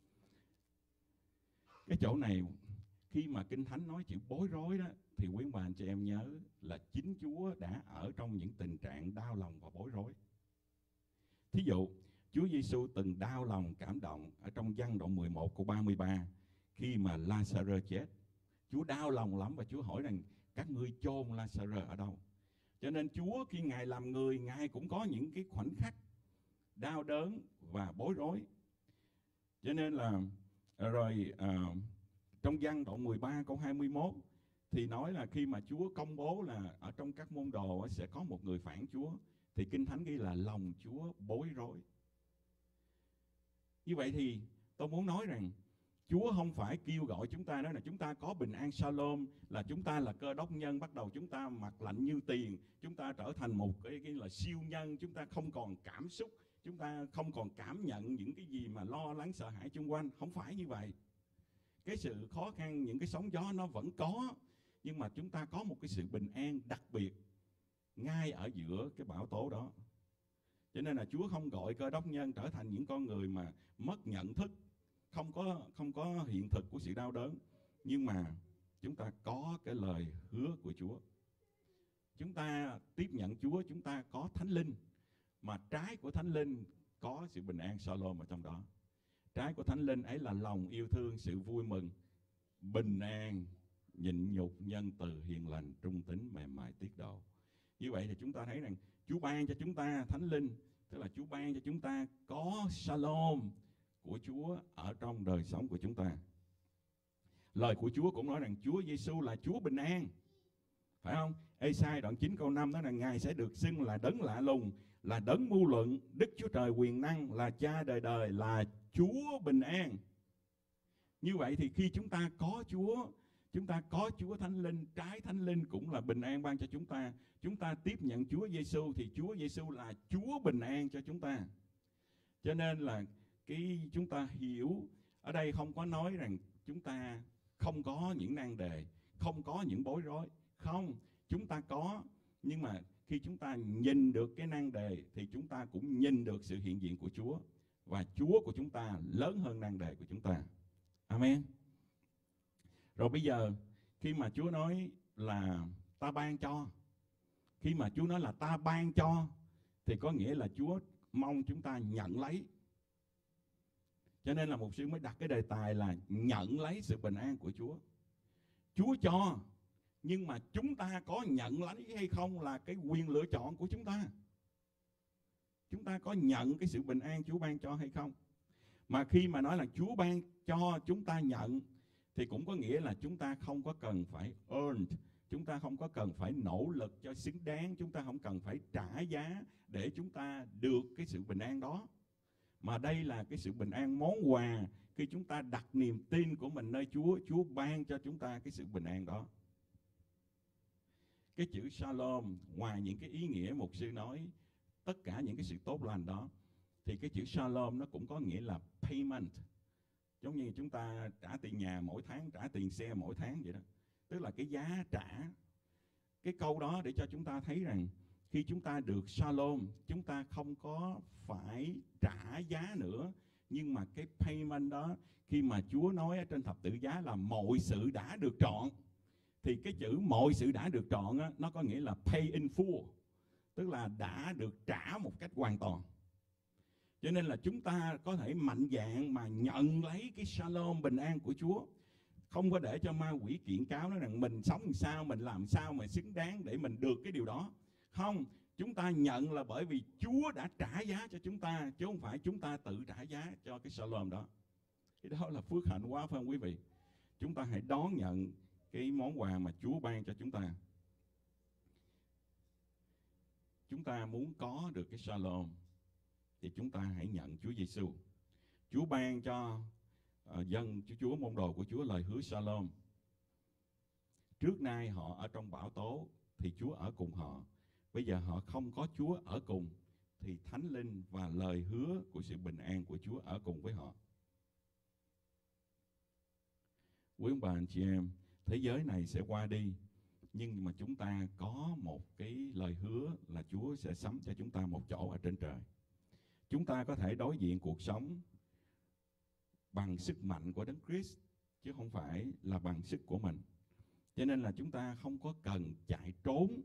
Cái chỗ này khi mà Kinh Thánh nói chữ bối rối đó, thì quý bà anh chị em nhớ là chính Chúa đã ở trong những tình trạng đau lòng và bối rối. Thí dụ, Chúa Giêsu từng đau lòng cảm động ở trong Giăng đoạn 11 câu 33 khi mà Lazarus chết. Chúa đau lòng lắm và Chúa hỏi rằng các ngươi chôn Lazarus ở đâu? Cho nên Chúa khi Ngài làm người, Ngài cũng có những cái khoảnh khắc đau đớn và bối rối. Cho nên là trong Giăng đoạn 13 câu 21 thì nói là khi mà Chúa công bố là ở trong các môn đồ sẽ có một người phản Chúa, thì Kinh Thánh ghi là lòng Chúa bối rối. Như vậy thì tôi muốn nói rằng Chúa không phải kêu gọi chúng ta đó là chúng ta có bình an Shalom, là chúng ta là Cơ Đốc nhân, bắt đầu chúng ta mặt lạnh như tiền, chúng ta trở thành một cái là siêu nhân, chúng ta không còn cảm xúc, chúng ta không còn cảm nhận những cái gì mà lo lắng sợ hãi xung quanh. Không phải như vậy. Cái sự khó khăn, những cái sóng gió nó vẫn có, nhưng mà chúng ta có một cái sự bình an đặc biệt ngay ở giữa cái bão tố đó. Cho nên là Chúa không gọi Cơ Đốc nhân trở thành những con người mà mất nhận thức, không có hiện thực của sự đau đớn, nhưng mà chúng ta có cái lời hứa của Chúa. Chúng ta tiếp nhận Chúa, chúng ta có Thánh Linh, mà trái của Thánh Linh có sự bình an Shalom ở trong đó. Trái của Thánh Linh ấy là lòng yêu thương, sự vui mừng, bình an, nhịn nhục, nhân từ, hiền lành, trung tín, mềm mại, tiết độ. Như vậy thì chúng ta thấy rằng Chúa ban cho chúng ta Thánh Linh, tức là Chúa ban cho chúng ta có Shalom của Chúa ở trong đời sống của chúng ta. Lời của Chúa cũng nói rằng Chúa Giêsu là Chúa bình an, phải không? Ê-sai đoạn 9 câu 5 nói là Ngài sẽ được xưng là đấng lạ lùng, là đấng mưu luận, Đức Chúa Trời quyền năng, là Cha đời đời, là Chúa bình an. Như vậy thì khi chúng ta có Chúa Thánh Linh, trái Thánh Linh cũng là bình an ban cho chúng ta. Chúng ta tiếp nhận Chúa Giêsu thì Chúa Giêsu là Chúa bình an cho chúng ta. Cho nên là chúng ta hiểu ở đây không có nói rằng chúng ta không có những nan đề, không có những bối rối. Không, chúng ta có, nhưng mà khi chúng ta nhìn được cái nan đề thì chúng ta cũng nhìn được sự hiện diện của Chúa, và Chúa của chúng ta lớn hơn nan đề của chúng ta. Amen. Rồi bây giờ khi mà Chúa nói là ta ban cho, khi mà Chúa nói là ta ban cho thì có nghĩa là Chúa mong chúng ta nhận lấy. Cho nên là mục sư mới đặt cái đề tài là nhận lấy sự bình an của Chúa. Chúa cho, nhưng mà chúng ta có nhận lấy hay không là cái quyền lựa chọn của chúng ta. Chúng ta có nhận cái sự bình an Chúa ban cho hay không? Mà khi mà nói là Chúa ban cho chúng ta nhận thì cũng có nghĩa là chúng ta không có cần phải earn, chúng ta không có cần phải nỗ lực cho xứng đáng, chúng ta không cần phải trả giá để chúng ta được cái sự bình an đó. Mà đây là cái sự bình an món quà khi chúng ta đặt niềm tin của mình nơi Chúa, Chúa ban cho chúng ta cái sự bình an đó. Cái chữ Shalom, ngoài những cái ý nghĩa mục sư nói, tất cả những cái sự tốt lành đó, thì cái chữ shalom nó cũng có nghĩa là payment. Giống như chúng ta trả tiền nhà mỗi tháng, trả tiền xe mỗi tháng vậy đó. Tức là cái giá trả. Cái câu đó để cho chúng ta thấy rằng khi chúng ta được shalom, chúng ta không có phải trả giá nữa. Nhưng mà cái payment đó, khi mà Chúa nói ở trên thập tự giá là mọi sự đã được trọn, thì cái chữ mọi sự đã được trọn á, nó có nghĩa là pay in full, tức là đã được trả một cách hoàn toàn. Cho nên là chúng ta có thể mạnh dạn mà nhận lấy cái shalom bình an của Chúa. Không có để cho ma quỷ kiện cáo nói rằng mình sống làm sao, mình làm sao mà xứng đáng để mình được cái điều đó. Không, chúng ta nhận là bởi vì Chúa đã trả giá cho chúng ta, chứ không phải chúng ta tự trả giá cho cái shalom đó. Cái đó là phước hạnh quá phải không quý vị? Chúng ta hãy đón nhận cái món quà mà Chúa ban cho chúng ta. Chúng ta muốn có được cái shalom thì chúng ta hãy nhận Chúa Giêsu. Chúa ban cho dân Chúa, môn đồ của Chúa lời hứa shalom. Trước nay họ ở trong bão tố thì Chúa ở cùng họ. Bây giờ họ không có Chúa ở cùng thì Thánh Linh và lời hứa của sự bình an của Chúa ở cùng với họ. Quý ông bà anh chị em, thế giới này sẽ qua đi, nhưng mà chúng ta có một cái lời hứa là Chúa sẽ sắm cho chúng ta một chỗ ở trên trời. Chúng ta có thể đối diện cuộc sống bằng sức mạnh của Đấng Christ, chứ không phải là bằng sức của mình. Cho nên là chúng ta không có cần chạy trốn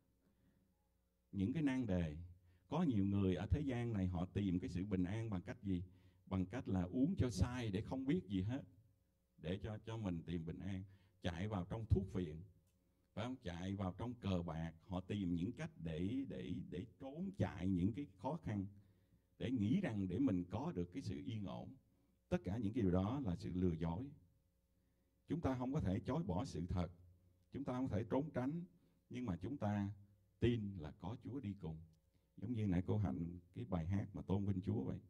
những cái nan đề. Có nhiều người ở thế gian này họ tìm cái sự bình an bằng cách gì? Bằng cách là uống cho say để không biết gì hết, để cho mình tìm bình an. Chạy vào trong thuốc phiện, phải không? Chạy vào trong cờ bạc, họ tìm những cách để trốn chạy những cái khó khăn, để nghĩ rằng để mình có được cái sự yên ổn. Tất cả những cái điều đó là sự lừa dối. Chúng ta không có thể chối bỏ sự thật, chúng ta không thể trốn tránh, nhưng mà chúng ta tin là có Chúa đi cùng. Giống như nãy cô Hạnh cái bài hát mà tôn vinh Chúa vậy.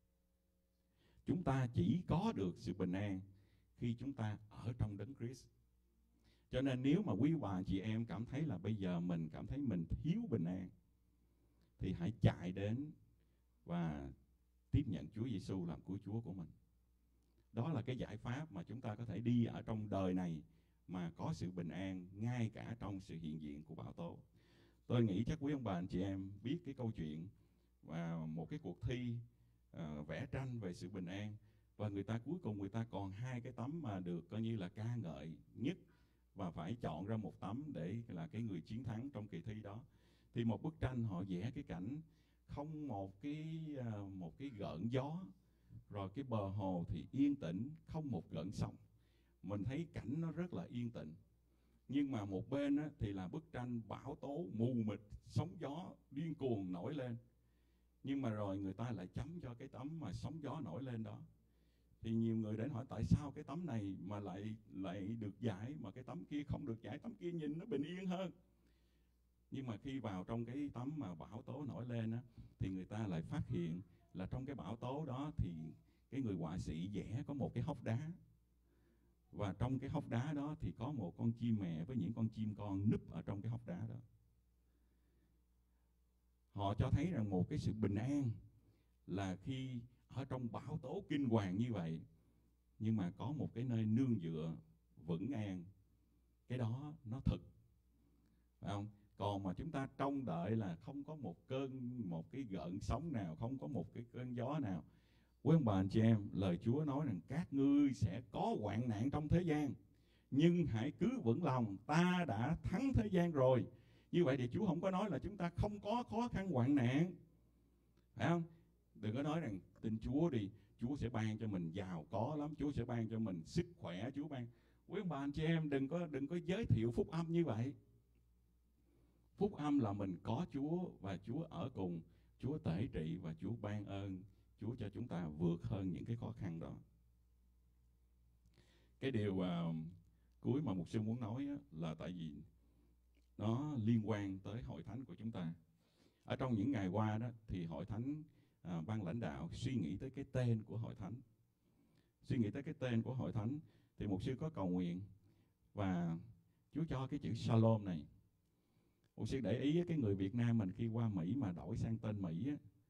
Chúng ta chỉ có được sự bình an khi chúng ta ở trong Đấng Christ. Cho nên nếu mà quý bà chị em cảm thấy là bây giờ mình cảm thấy mình thiếu bình an, thì hãy chạy đến và tiếp nhận Chúa Giêsu làm cứu Chúa của mình. Đó là cái giải pháp mà chúng ta có thể đi ở trong đời này mà có sự bình an ngay cả trong sự hiện diện của bão tố. Tôi nghĩ chắc quý ông bà anh chị em biết cái câu chuyện và một cái cuộc thi vẽ tranh về sự bình an, và người ta cuối cùng người ta còn 2 cái tấm mà được coi như là ca ngợi nhất, và phải chọn ra một tấm để là cái người chiến thắng trong kỳ thi đó. Thì một bức tranh họ vẽ cái cảnh không một cái gợn gió, rồi cái bờ hồ thì yên tĩnh, không một gợn sóng. Mình thấy cảnh nó rất là yên tĩnh. Nhưng mà một bên á, thì là bức tranh bão tố mù mịt, sóng gió điên cuồng nổi lên. Nhưng mà rồi người ta lại chấm cho cái tấm mà sóng gió nổi lên đó. Thì nhiều người đến hỏi tại sao cái tấm này mà lại được giải, mà cái tấm kia không được giải, tấm kia nhìn nó bình yên hơn. Nhưng mà khi vào trong cái tấm mà bão tố nổi lên á, thì người ta lại phát hiện là trong cái bão tố đó thì cái người họa sĩ vẽ có một cái hốc đá. Và trong cái hốc đá đó thì có một con chim mẹ với những con chim con núp ở trong cái hốc đá đó. Họ cho thấy rằng một cái sự bình an là khi ở trong bão tố kinh hoàng như vậy, nhưng mà có một cái nơi nương dựa vững an. Cái đó nó thực, phải không? Còn mà chúng ta trông đợi là không có một cái gợn sóng nào, không có một cái cơn gió nào. Quý ông bà anh chị em, lời Chúa nói rằng các ngươi sẽ có hoạn nạn trong thế gian, nhưng hãy cứ vững lòng, ta đã thắng thế gian rồi. Như vậy thì Chúa không có nói là chúng ta không có khó khăn hoạn nạn, phải không? Đừng có nói rằng tin Chúa đi, Chúa sẽ ban cho mình giàu có lắm, Chúa sẽ ban cho mình sức khỏe, Chúa ban. Quý ông bà anh chị em đừng có giới thiệu phúc âm như vậy. Phúc âm là mình có Chúa và Chúa ở cùng, Chúa tể trị và Chúa ban ơn, Chúa cho chúng ta vượt hơn những cái khó khăn đó. Cái điều cuối mà mục sư muốn nói là tại vì nó liên quan tới hội thánh của chúng ta. Ở trong những ngày qua đó thì hội thánh, ban lãnh đạo suy nghĩ tới cái tên của hội thánh. Suy nghĩ tới cái tên của hội thánh thì mục sư có cầu nguyện và Chúa cho cái chữ Shalom này. Mục sư để ý cái người Việt Nam mình khi qua Mỹ mà đổi sang tên Mỹ á,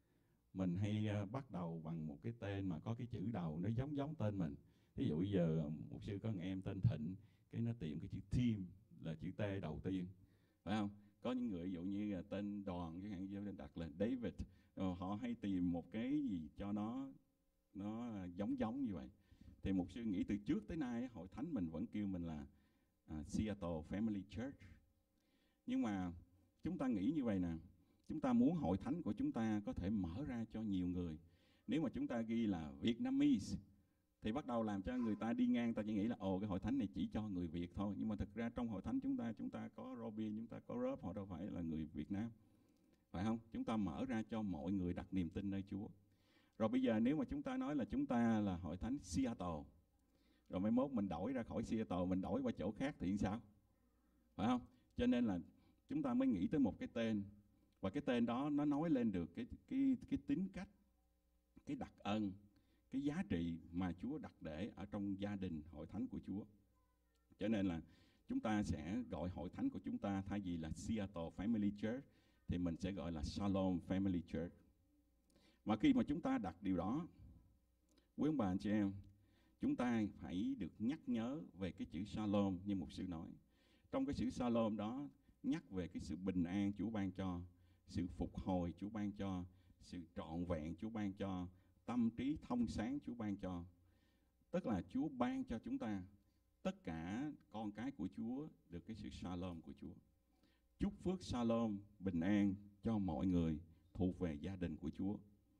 mình hay bắt đầu bằng một cái tên mà có cái chữ đầu nó giống giống tên mình. Ví dụ giờ mục sư có một em tên Thịnh, cái nó tìm cái chữ Tim là chữ T đầu tiên, phải không? Có những người ví dụ như là tên Đoàn chẳng hạn, như đặt là David, họ hay tìm một cái gì cho nó giống giống như vậy. Thì mục sư nghĩ từ trước tới nay hội thánh mình vẫn kêu mình là Seattle Family Church. Nhưng mà chúng ta nghĩ như vậy nè, chúng ta muốn hội thánh của chúng ta có thể mở ra cho nhiều người. Nếu mà chúng ta ghi là Vietnamese thì bắt đầu làm cho người ta đi ngang, ta chỉ nghĩ là cái hội thánh này chỉ cho người Việt thôi. Nhưng mà thực ra trong hội thánh chúng ta có Robin, chúng ta có Rob, họ đâu phải là người Việt Nam, phải không? Chúng ta mở ra cho mọi người đặt niềm tin nơi Chúa. Rồi bây giờ nếu mà chúng ta nói là chúng ta là hội thánh Seattle, rồi mai mốt mình đổi ra khỏi Seattle, mình đổi qua chỗ khác thì sao? Phải không? Cho nên là chúng ta mới nghĩ tới một cái tên, và cái tên đó nó nói lên được cái tính cách, cái đặc ân, cái giá trị mà Chúa đặt để ở trong gia đình hội thánh của Chúa. Cho nên là chúng ta sẽ gọi hội thánh của chúng ta thay vì là Seattle Family Church thì mình sẽ gọi là Shalom Family Church. Mà khi mà chúng ta đặt điều đó, quý ông bà anh chị em, chúng ta phải được nhắc nhớ về cái chữ Shalom như mục sư nói. Trong cái chữ Shalom đó nhắc về cái sự bình an Chúa ban cho, sự phục hồi Chúa ban cho, sự trọn vẹn Chúa ban cho, tâm trí thông sáng Chúa ban cho. Tức là Chúa ban cho chúng ta, tất cả con cái của Chúa được cái sự Shalom của Chúa. Chúc phước Shalom, bình an cho mọi người thuộc về gia đình của Chúa.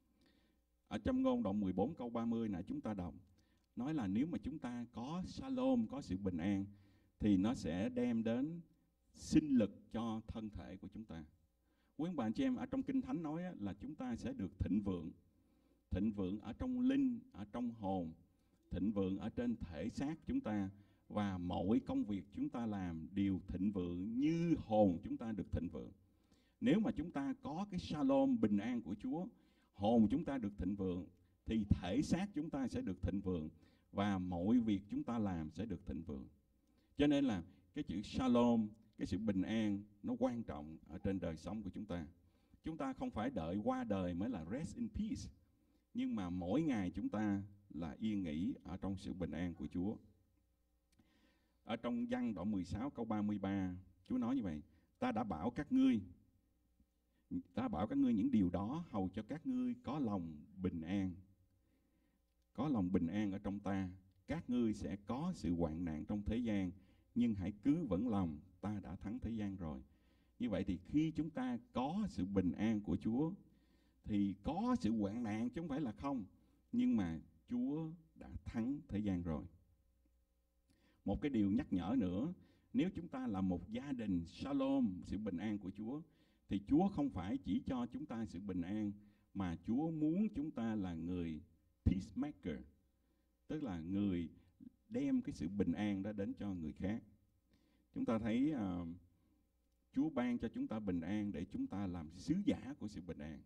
Ở trong Ngôn đoạn 14 câu 30 nãy chúng ta đọc, nói là nếu mà chúng ta có Shalom, có sự bình an, thì nó sẽ đem đến sinh lực cho thân thể của chúng ta. Quý ông bà anh chị em, ở trong Kinh Thánh nói là chúng ta sẽ được thịnh vượng ở trong linh, ở trong hồn, thịnh vượng ở trên thể xác chúng ta, và mọi công việc chúng ta làm đều thịnh vượng như hồn chúng ta được thịnh vượng. Nếu mà chúng ta có cái Shalom bình an của Chúa, hồn chúng ta được thịnh vượng, thì thể xác chúng ta sẽ được thịnh vượng, và mọi việc chúng ta làm sẽ được thịnh vượng. Cho nên là cái chữ Shalom, cái sự bình an nó quan trọng ở trên đời sống của chúng ta. Chúng ta không phải đợi qua đời mới là rest in peace, nhưng mà mỗi ngày chúng ta là yên nghỉ ở trong sự bình an của Chúa. Ở trong Giăng đoạn 16 câu 33, Chúa nói như vậy: ta đã bảo các ngươi những điều đó hầu cho các ngươi có lòng bình an. Có lòng bình an ở trong ta, các ngươi sẽ có sự hoạn nạn trong thế gian, nhưng hãy cứ vững lòng, ta đã thắng thế gian rồi. Như vậy thì khi chúng ta có sự bình an của Chúa thì có sự hoạn nạn chứ không phải là không, nhưng mà Chúa đã thắng thế gian rồi. Một cái điều nhắc nhở nữa, nếu chúng ta là một gia đình Shalom, sự bình an của Chúa, thì Chúa không phải chỉ cho chúng ta sự bình an, mà Chúa muốn chúng ta là người peacemaker, tức là người đem cái sự bình an đó đến cho người khác. Chúng ta thấy Chúa ban cho chúng ta bình an để chúng ta làm sứ giả của sự bình an.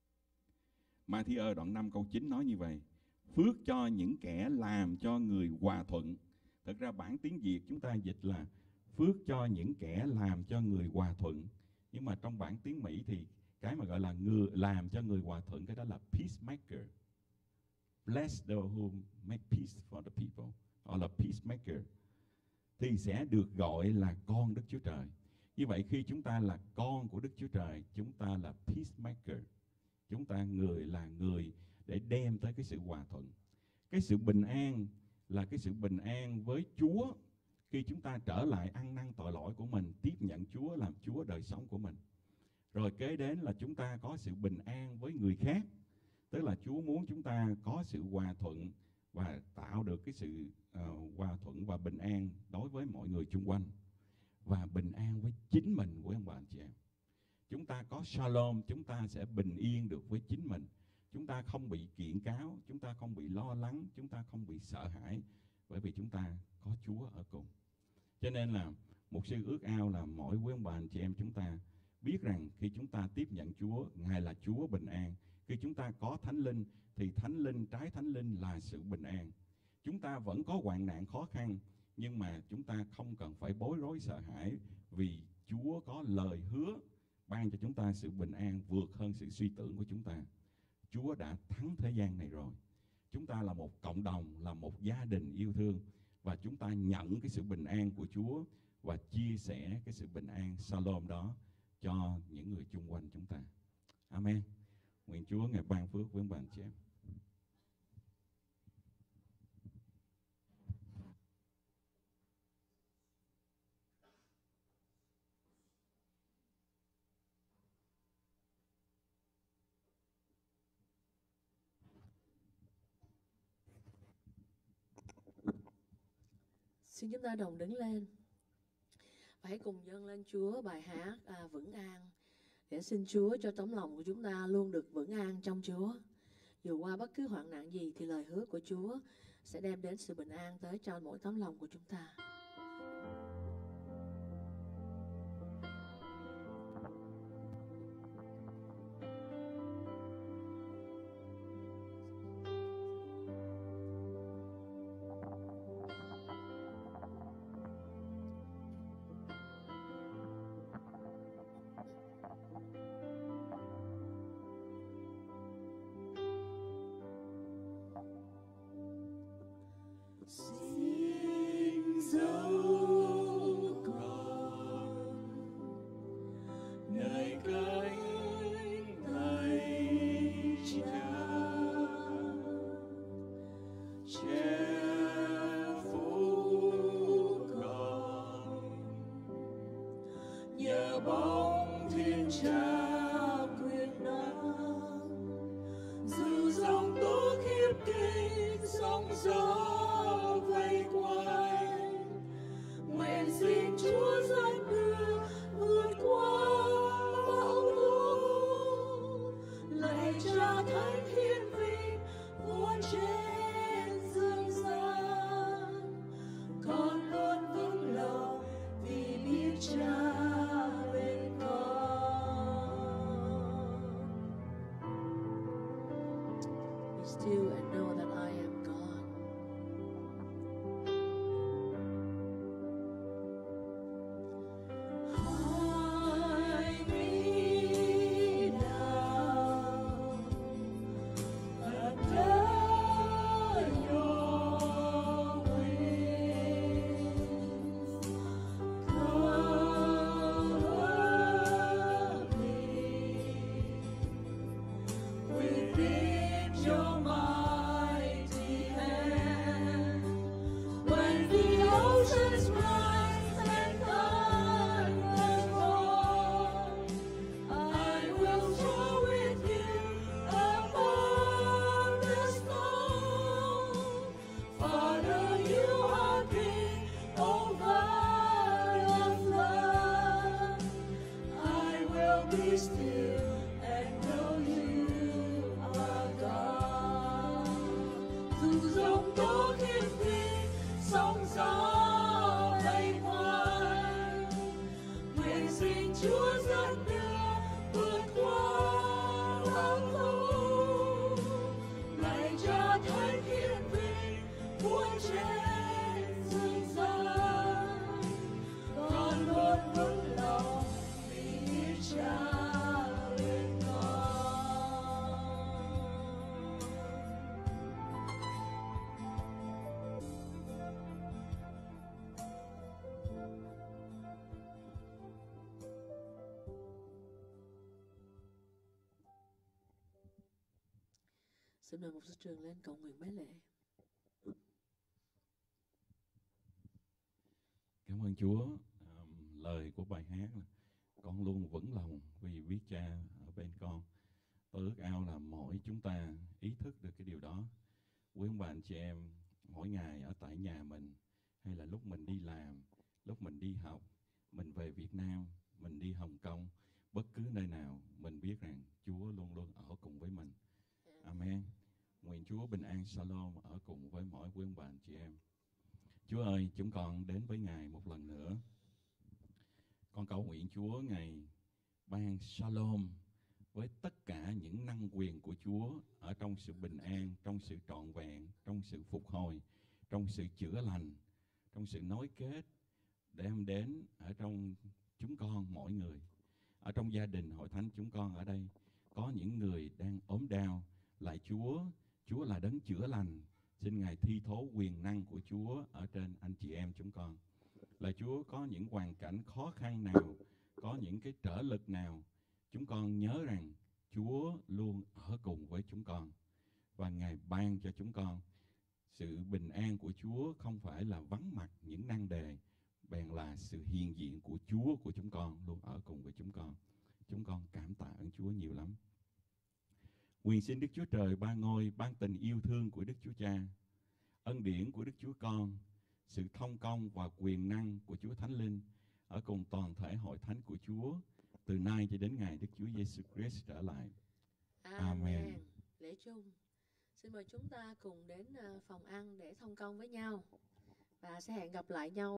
Ma-thi-ơ đoạn 5 câu 9 nói như vậy: phước cho những kẻ làm cho người hòa thuận. Thực ra bản tiếng Việt chúng ta dịch là phước cho những kẻ làm cho người hòa thuận. Nhưng mà trong bản tiếng Mỹ thì cái mà gọi là người làm cho người hòa thuận, cái đó là peacemaker. Bless those who make peace for the people, hoặc là peacemaker, thì sẽ được gọi là con Đức Chúa Trời. Như vậy khi chúng ta là con của Đức Chúa Trời, chúng ta là peacemaker. Chúng ta là người để đem tới cái sự hòa thuận. Cái sự bình an là cái sự bình an với Chúa khi chúng ta trở lại ăn năn tội lỗi của mình, tiếp nhận Chúa làm Chúa đời sống của mình. Rồi kế đến là chúng ta có sự bình an với người khác. Tức là Chúa muốn chúng ta có sự hòa thuận và tạo được cái sự hòa thuận và bình an đối với mọi người xung quanh, và bình an với chính mình của ông bà anh chị em. Chúng ta có Shalom, chúng ta sẽ bình yên được với chính mình. Chúng ta không bị kiện cáo, chúng ta không bị lo lắng, chúng ta không bị sợ hãi, bởi vì chúng ta có Chúa ở cùng. Cho nên là mục sư ước ao là mỗi quý ông bà anh chị em chúng ta biết rằng khi chúng ta tiếp nhận Chúa, Ngài là Chúa bình an. Khi chúng ta có Thánh Linh thì Thánh Linh, trái Thánh Linh là sự bình an. Chúng ta vẫn có hoạn nạn khó khăn, nhưng mà chúng ta không cần phải bối rối sợ hãi, vì Chúa có lời hứa ban cho chúng ta sự bình an vượt hơn sự suy tưởng của chúng ta. Chúa đã thắng thế gian này rồi. Chúng ta là một cộng đồng, là một gia đình yêu thương, và chúng ta nhận cái sự bình an của Chúa và chia sẻ cái sự bình an Shalom đó cho những người chung quanh chúng ta. Amen. Nguyện Chúa Ngài ban phước với ông bà anh chị em. Xin chúng ta đồng đứng lên và hãy cùng dâng lên Chúa bài hát Vững An, để xin Chúa cho tấm lòng của chúng ta luôn được vững an trong Chúa. Dù qua bất cứ hoạn nạn gì thì lời hứa của Chúa sẽ đem đến sự bình an tới cho mỗi tấm lòng của chúng ta. Xin dấu con nơi cánh tay Cha, che phủ con nhờ bóng Thiên Cha quyền năng, dù dòng tố khiếp kinh sóng gió vây quanh. Nguyện xin Chúa dẫn đưa vượt qua bão tố, lạy Cha thánh hiển vinh vua trên dương gian. Con luôn vững lòng vì biết Cha bên con. Be still and know that I am God. Hide me now under your wings. Cover me within your mighty hand. When the oceans rise and thunders roar, I will soar with you above the storm. Father, you are king over the flood. I will be still and know you are God. Dù dòng tố khiếp kinh sóng gió vây quanh, nguyện xin Chúa dẫn đưa vượt qua bão tố. Lạy Cha thánh hiển vinh vua trên dương gian, con luôn vững lòng vì biết Cha bên con. Xin mời một sư trường lên cầu nguyện bái lễ. Cảm ơn Chúa. Lời của bài hát là con luôn vững lòng vì biết Cha ở bên con. Tôi ước ao là mỗi chúng ta ý thức được cái điều đó. Quý ông bà anh chị em, mỗi ngày ở tại nhà mình, hay là lúc mình đi làm, lúc mình đi học, mình về Việt Nam, mình đi Hồng Kông, bất cứ nơi nào, mình biết rằng Chúa luôn luôn ở cùng với mình. Amen. Nguyện Chúa bình an Shalom ở cùng với mỗi quý ông bà anh chị em. Chúa ơi, chúng con đến với Ngài một lần nữa. Con cầu nguyện Chúa Ngài ban Shalom với tất cả những năng quyền của Chúa ở trong sự bình an, trong sự trọn vẹn, trong sự phục hồi, trong sự chữa lành, trong sự nối kết, đem đến ở trong chúng con mỗi người. Ở trong gia đình hội thánh chúng con ở đây có những người đang ốm đau lại Chúa. Chúa là đấng chữa lành. Xin Ngài thi thố quyền năng của Chúa ở trên anh chị em chúng con. Lạy Chúa, có những hoàn cảnh khó khăn nào, có những cái trở lực nào, chúng con nhớ rằng Chúa luôn ở cùng với chúng con. Và Ngài ban cho chúng con sự bình an của Chúa, không phải là vắng mặt những nan đề, bèn là sự hiện diện của Chúa của chúng con luôn ở cùng với chúng con. Chúng con cảm tạ ơn Chúa nhiều lắm. Nguyện xin Đức Chúa Trời ba ngôi ban tình yêu thương của Đức Chúa Cha, ân điển của Đức Chúa Con, sự thông công và quyền năng của Chúa Thánh Linh ở cùng toàn thể hội thánh của Chúa từ nay cho đến ngày Đức Chúa Giêsu Christ trở lại. Amen. Lễ chung. Xin mời chúng ta cùng đến phòng ăn để thông công với nhau và sẽ hẹn gặp lại nhau